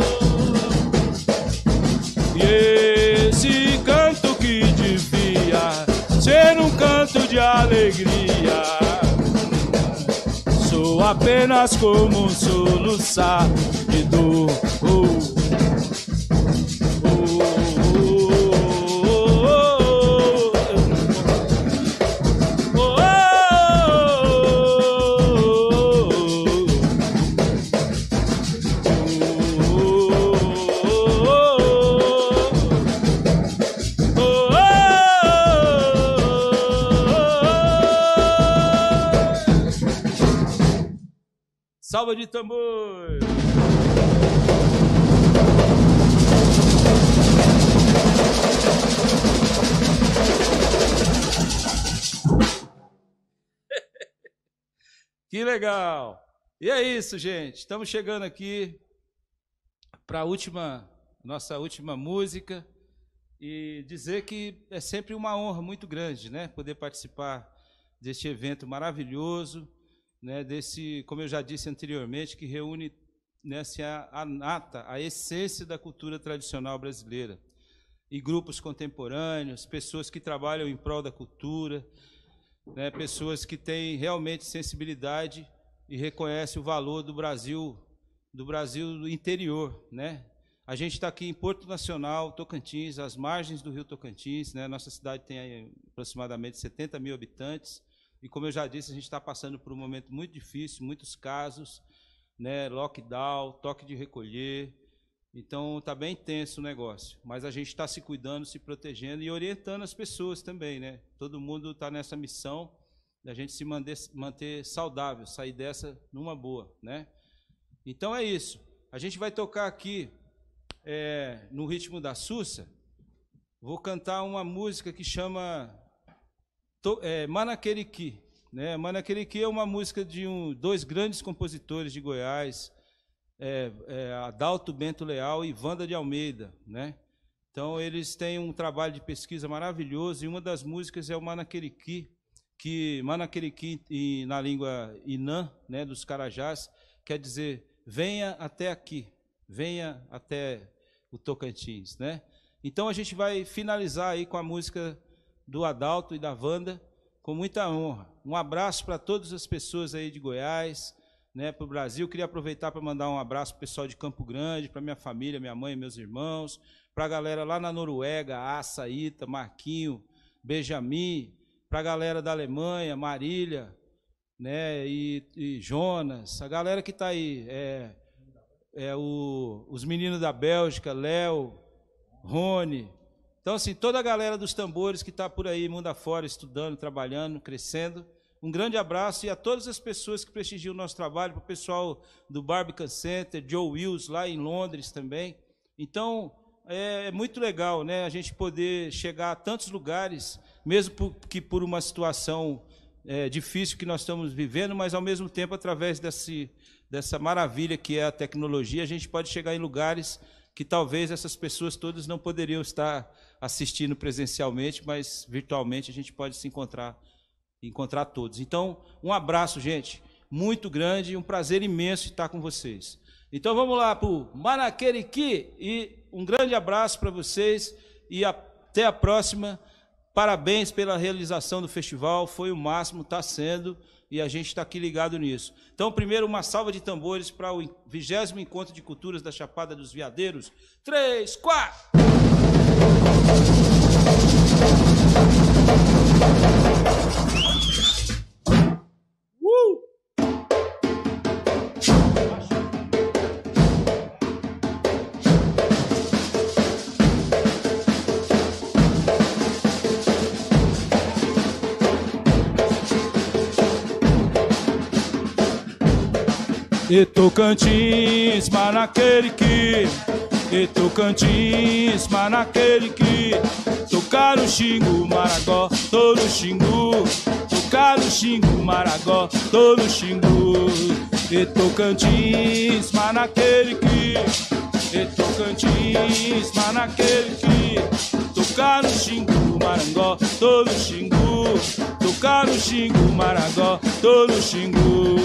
E esse canto que devia ser um canto de alegria, sou apenas como um soluçar de dor. Salva de tambor! Que legal! E é isso, gente. Estamos chegando aqui para a nossa última música. e dizer que é sempre uma honra muito grande, né, poder participar deste evento maravilhoso, né, desse, como eu já disse anteriormente, que reúne, né, a nata, a essência da cultura tradicional brasileira. E grupos contemporâneos, pessoas que trabalham em prol da cultura, né, pessoas que têm realmente sensibilidade e reconhecem o valor do Brasil do interior, né? A gente está aqui em Porto Nacional, Tocantins, às margens do rio Tocantins, né? Nossa cidade tem aí aproximadamente 70 mil habitantes, e como eu já disse, a gente está passando por um momento muito difícil, muitos casos, né? Lockdown, toque de recolher, então está bem tenso o negócio, mas a gente está se cuidando, se protegendo e orientando as pessoas também, né? Todo mundo está nessa missão da gente se manter saudável, sair dessa numa boa, né? Então é isso. A gente vai tocar aqui no ritmo da Sussa. Vou cantar uma música que chama Manaqueriqui, né? Manaqueriqui é uma música de dois grandes compositores de Goiás, Adalto Bento Leal e Wanda de Almeida, né? Então eles têm um trabalho de pesquisa maravilhoso, e uma das músicas é o Manaqueriqui, que Manaqueriqui na língua Inã, né, dos Carajás, quer dizer venha até aqui, venha até o Tocantins, né? Então a gente vai finalizar aí com a música do Adalto e da Wanda, com muita honra. Um abraço para todas as pessoas aí de Goiás, né, para o Brasil. Queria aproveitar para mandar um abraço para o pessoal de Campo Grande, para minha família, minha mãe e meus irmãos, para a galera lá na Noruega, Assa, Ita, Marquinho, Benjamin, para a galera da Alemanha, Marília, né, e Jonas, a galera que está aí, os meninos da Bélgica, Léo, Rony. Então, assim, toda a galera dos tambores que está por aí, mundo afora, estudando, trabalhando, crescendo. Um grande abraço, e a todas as pessoas que prestigiam o nosso trabalho, para o pessoal do Barbican Center, Joe Wills, lá em Londres também. Então, é muito legal, né, a gente poder chegar a tantos lugares, mesmo que por uma situação difícil que nós estamos vivendo, mas, ao mesmo tempo, através dessa maravilha que é a tecnologia, a gente pode chegar em lugares que talvez essas pessoas todas não poderiam estar assistindo presencialmente, mas virtualmente a gente pode se encontrar todos. Então, um abraço, gente, muito grande, e um prazer imenso estar com vocês. Então, vamos lá para o Manaqueriqui, e um grande abraço para vocês, e até a próxima. Parabéns pela realização do festival, foi o máximo, está sendo, e a gente está aqui ligado nisso. Então, primeiro, uma salva de tambores para o 20º Encontro de Culturas da Chapada dos Veadeiros. 3, 4! E Tocantins, Manaqueriqui, e Tocantins, Manaqueriqui, tocar o xingu, maragó, todo xingu, tocar o xingu, maragó, todo xingu. E Tocantins, Manaqueriqui, e Tocantins, Manaqueriqui, tocar o xingu, marangó, todo xingu, tocar o xingu, maragó, todo xingu.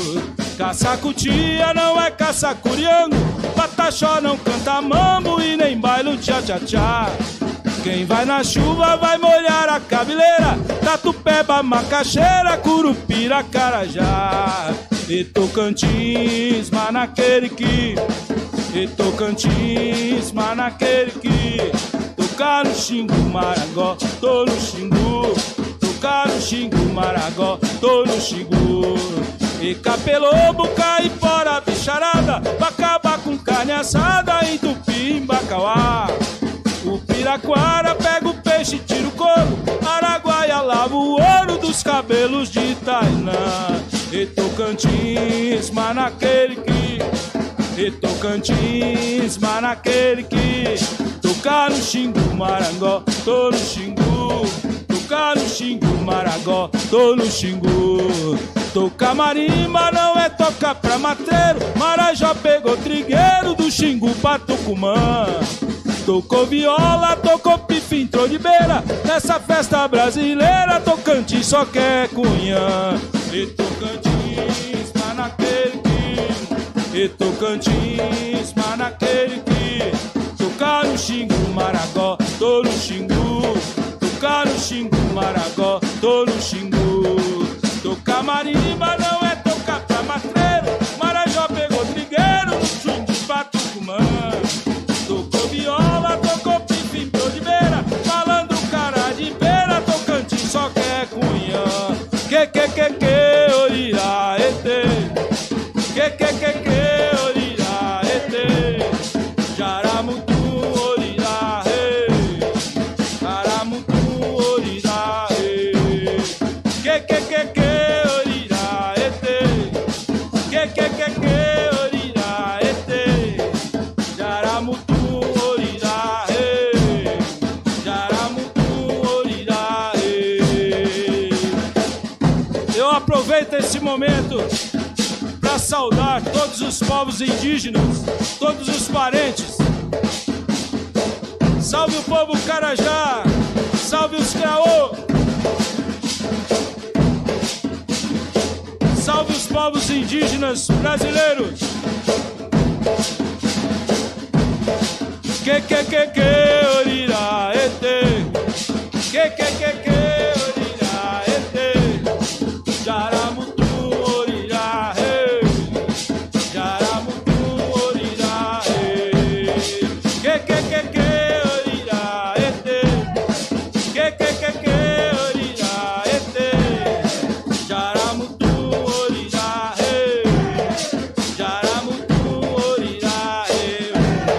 Caça-cutia não é caça-curiango, Pataxó não canta mambo e nem baila o tchá-tchá-tchá. Quem vai na chuva vai molhar a cabeleira, Tatupeba, Macaxeira, Curupira, Carajá. E Tocantins, Manaqueriqui, e Tocantins, Manaqueriqui, tocar o xingu, maragó, todo xingu, tocar o xingu, maragó, todo xingu. E Capelobo, Caipora, bicharada, pra acabar com carne assada em Tupi, em Bacauá. O Piraquara pega o peixe e tira o couro, Araguaia lava o ouro dos cabelos de Itainã. E Tocantins, Manaqueriqui, e Tocantins, Manaqueriqui, tocar o xingu, marangó, todo xingu, tocar o xingu, maragó, todo xingu. Tocar marimba não é tocar pra mateiro, Marajó pegou trigueiro do xingu pra Tucumã. Tocou viola, tocou pife, entrou de beira. Nessa festa brasileira, Tocantins só quer cunhã. E Tocantins, mas naquele que. E Tocantins, mas naquele que. Tocar no xingu, maragó, tô no xingu. Tocar no xingu, maragó, tô no xingu. Tocar marimba não é tocar pra matreiro. Marajó pegou trigueiro no xingu pra Tucumã. Tocou viola, tocou pife, entrou de beira. Malandro, cara de beira, Tocantins só quer cunhã. Que, orirá, ete. Que, orirá, ete. Jaramutum, orirá, rei. Jaramutum, orirá, rei. Que, orirá, ete. Que, orirá, ete. Jaramutum, orirá, rei. Jaramutum, orirá, rei. Eu aproveito esse momento para saudar todos os povos indígenas, todos os parentes. Salve o povo Carajá, salve os Craô, salve os povos indígenas brasileiros. Que, orirá, ete. Que, orirá, ete. Jaramutum, orirá, rei. Jaramutum, orirá, rei. Que, orirá, ete. Que, orirá, ete. Jaramutum, orirá, rei. Jaramutum, orirá, rei.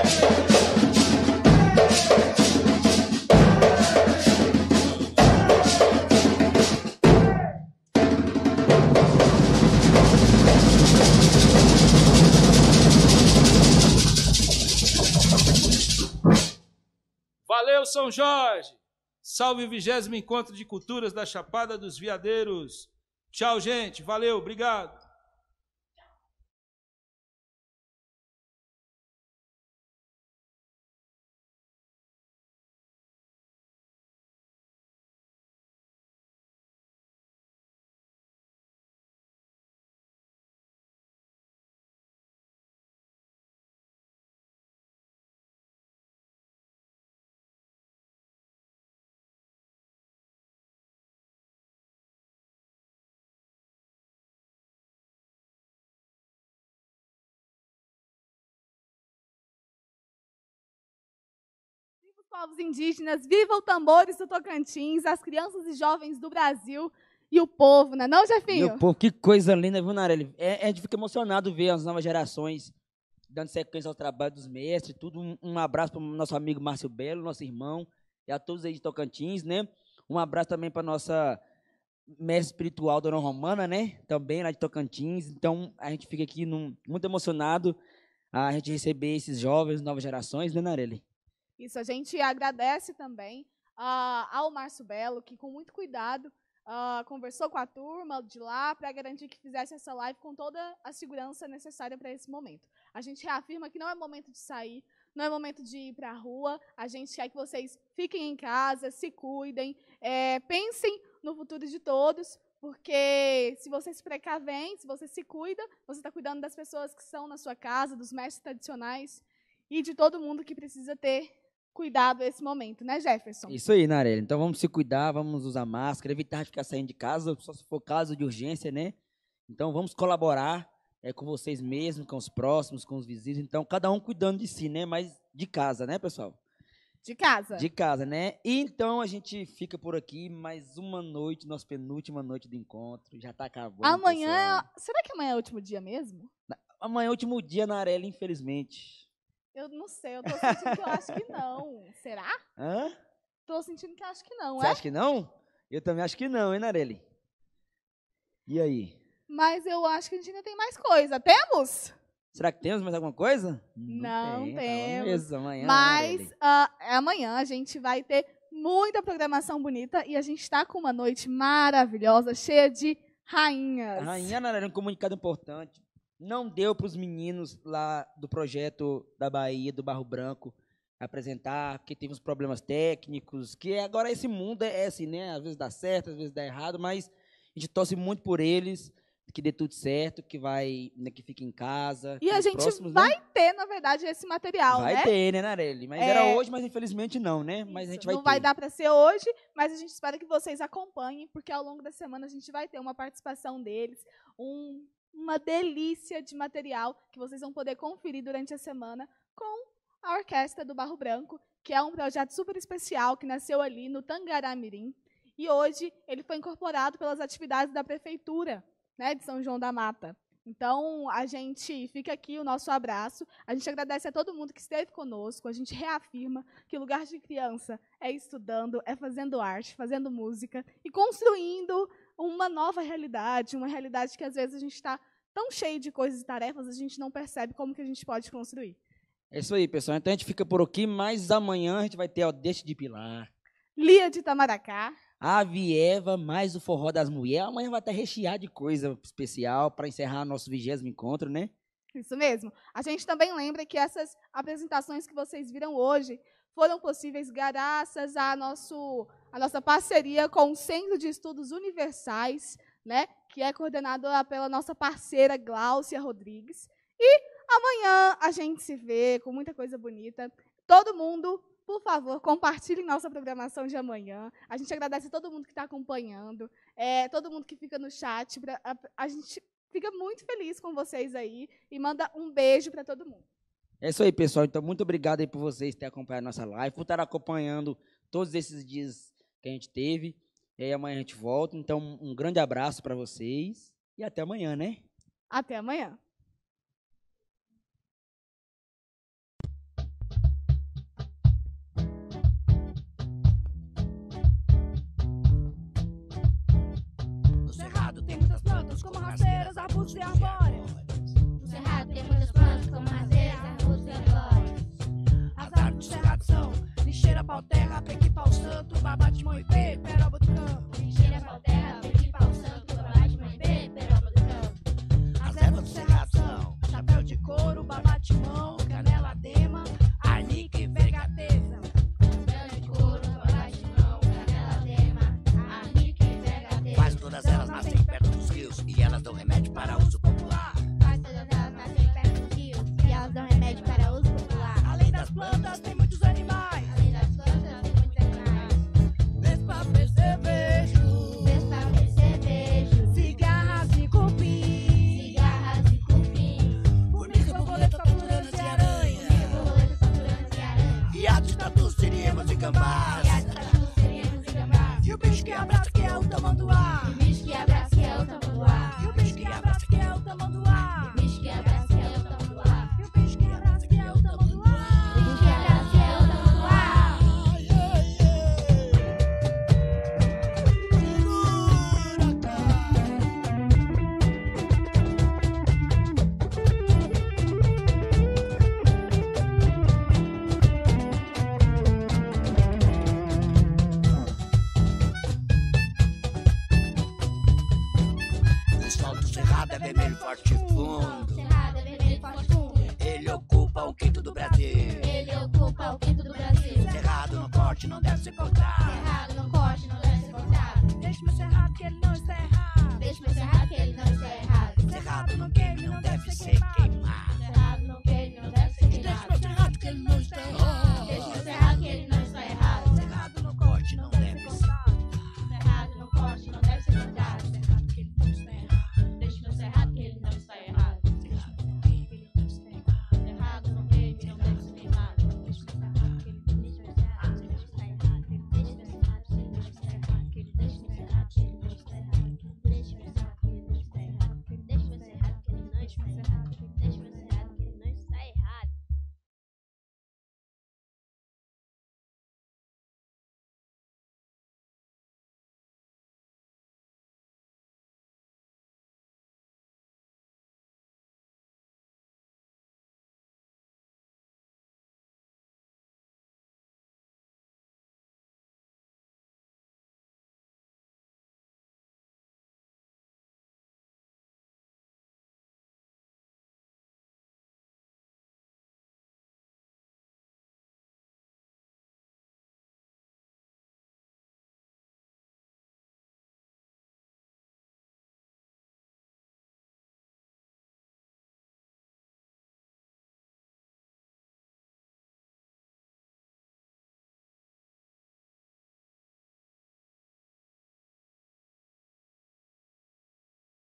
Valeu, São Jorge! Salve o 20º Encontro de Culturas da Chapada dos Veadeiros. Tchau, gente. Valeu, obrigado. Viva os povos indígenas, viva o tambores do Tocantins, as crianças e jovens do Brasil e o povo, né não, Jefinho? Meu povo, que coisa linda, viu, Narelli? A gente fica emocionado ver as novas gerações dando sequência ao trabalho dos mestres, tudo. Um abraço para o nosso amigo Márcio Belo, nosso irmão, e a todos aí de Tocantins, né? Um abraço também para nossa mestre espiritual, Dona Romana, né? Também lá de Tocantins. Então, a gente fica aqui muito emocionado a gente receber esses jovens, novas gerações, né, Narelli? Isso, a gente agradece também ao Márcio Belo, que com muito cuidado conversou com a turma de lá para garantir que fizesse essa live com toda a segurança necessária para esse momento. A gente reafirma que não é momento de sair, não é momento de ir para a rua, a gente quer que vocês fiquem em casa, se cuidem, pensem no futuro de todos, porque se você se precavém, se você se cuida, você está cuidando das pessoas que estão na sua casa, dos mestres tradicionais e de todo mundo que precisa ter cuidado nesse momento, né, Jefferson? Isso aí, Narelli. Então vamos se cuidar, vamos usar máscara, evitar de ficar saindo de casa, só se for caso de urgência, né? Então vamos colaborar com vocês mesmos, com os próximos, com os vizinhos. Então cada um cuidando de si, né? Mas de casa, né, pessoal? De casa. De casa, né? E então a gente fica por aqui, mais uma noite, nossa penúltima noite do encontro. Já tá acabando. Amanhã. Será que amanhã é o último dia mesmo? Amanhã é o último dia, Narelli, infelizmente. Eu não sei, eu tô sentindo que eu acho que não. Será? Hã? Tô sentindo que eu acho que não, Você acha que não? Eu também acho que não, hein, Narelli? E aí? Mas eu acho que a gente ainda tem mais coisa. Temos? Será que temos mais alguma coisa? Não temos. Mesmo, amanhã, mas amanhã a gente vai ter muita programação bonita e a gente está com uma noite maravilhosa, cheia de rainhas. Rainha, Narelli, um comunicado importante. Não deu para os meninos lá do projeto da Bahia, do Barro Branco, apresentar, porque teve uns problemas técnicos, que agora esse mundo é assim, né? Às vezes dá certo, às vezes dá errado, mas a gente torce muito por eles, que dê tudo certo, que vai, né, que fique em casa. E a gente próximos, vai né? ter, na verdade, esse material, né? Vai ter, né, Narelli? Mas era hoje, mas infelizmente não, né? Mas a gente vai ter. Não vai dar para ser hoje, mas a gente espera que vocês acompanhem, porque ao longo da semana a gente vai ter uma participação deles, uma delícia de material que vocês vão poder conferir durante a semana com a Orquestra do Barro Branco, que é um projeto super especial que nasceu ali no Tangará-Mirim. E hoje ele foi incorporado pelas atividades da Prefeitura, né, de São João da Mata. Então, a gente fica aqui o nosso abraço, a gente agradece a todo mundo que esteve conosco, a gente reafirma que o lugar de criança é estudando, é fazendo arte, fazendo música e construindo uma nova realidade, uma realidade que às vezes a gente está tão cheio de coisas e tarefas, a gente não percebe como que a gente pode construir. É isso aí, pessoal. Então a gente fica por aqui, mas amanhã a gente vai ter o Deixa de Pilar, Lia de Itamaracá, a Vieva, mais o Forró das Mulheres. Amanhã vai estar recheado de coisa especial para encerrar nosso 20º encontro, né? Isso mesmo. A gente também lembra que essas apresentações que vocês viram hoje foram possíveis graças à nossa parceria com o Centro de Estudos Universais, né, que é coordenado pela nossa parceira Gláucia Rodrigues. E amanhã a gente se vê com muita coisa bonita. Todo mundo, por favor, compartilhem nossa programação de amanhã. A gente agradece a todo mundo que está acompanhando, todo mundo que fica no chat. A gente fica muito feliz com vocês aí e manda um beijo para todo mundo. É isso aí, pessoal. Então, muito obrigado aí por vocês terem acompanhado a nossa live, por estar acompanhando todos esses dias que a gente teve. E aí amanhã a gente volta. Então, um grande abraço para vocês e até amanhã, né? Até amanhã. No cerrado tem muitas plantas, como rasteiras, arbustos e arbóreas. No cerrado tem muitas plantas, como rasteiras, arbustos e arbóreas. As árvores do cerrado são lixeira, pau-terra, pequi, pau-santo, babate, moipê, peroba do campo. Lixeira, pau-terra, pequi, pau-santo, babate, moipê, peroba do campo. As ervas do cerrado são chapéu de couro, babate-mão, canela, dema, arnica e vergateza. Chapéu de couro, babate-mão, canela, dema, arnica e vergateza. Quase todas elas nascem perto dos rios e elas dão remédio para uso popular. Quase todas elas nascem perto dos rios e elas dão remédio para uso popular. Além das plantas, tem muitos animais. Além das plantas, tem muitos animais. Vespa, percevejo. Vespa, percevejo. Cigarras e cupim. Cigarras e cupim. Formigas, borboletas, taturanas e aranhas. Formigas, borboletas, taturanas e aranhas. Viados, tatus, siriemos e gambás. Viados, tatus, siriemos e gambás. E o bicho que abraça que é o tamanduá. E o bicho que abraça que é o tamanduá. E o bicho que abraça que é o tamanduá. E o bicho que abraça que é o tamanduá. E o bicho que abraça que é o tamanduá. E o bicho que abraça que é o tamanduá. O sol do cerrado é vermelho, forte e fundo. Cerrado é vermelho, forte e fundo. Ele ocupa o quinto do Brasil. Ele ocupa o quinto do Brasil. Cerrado no corte não deve se cortar.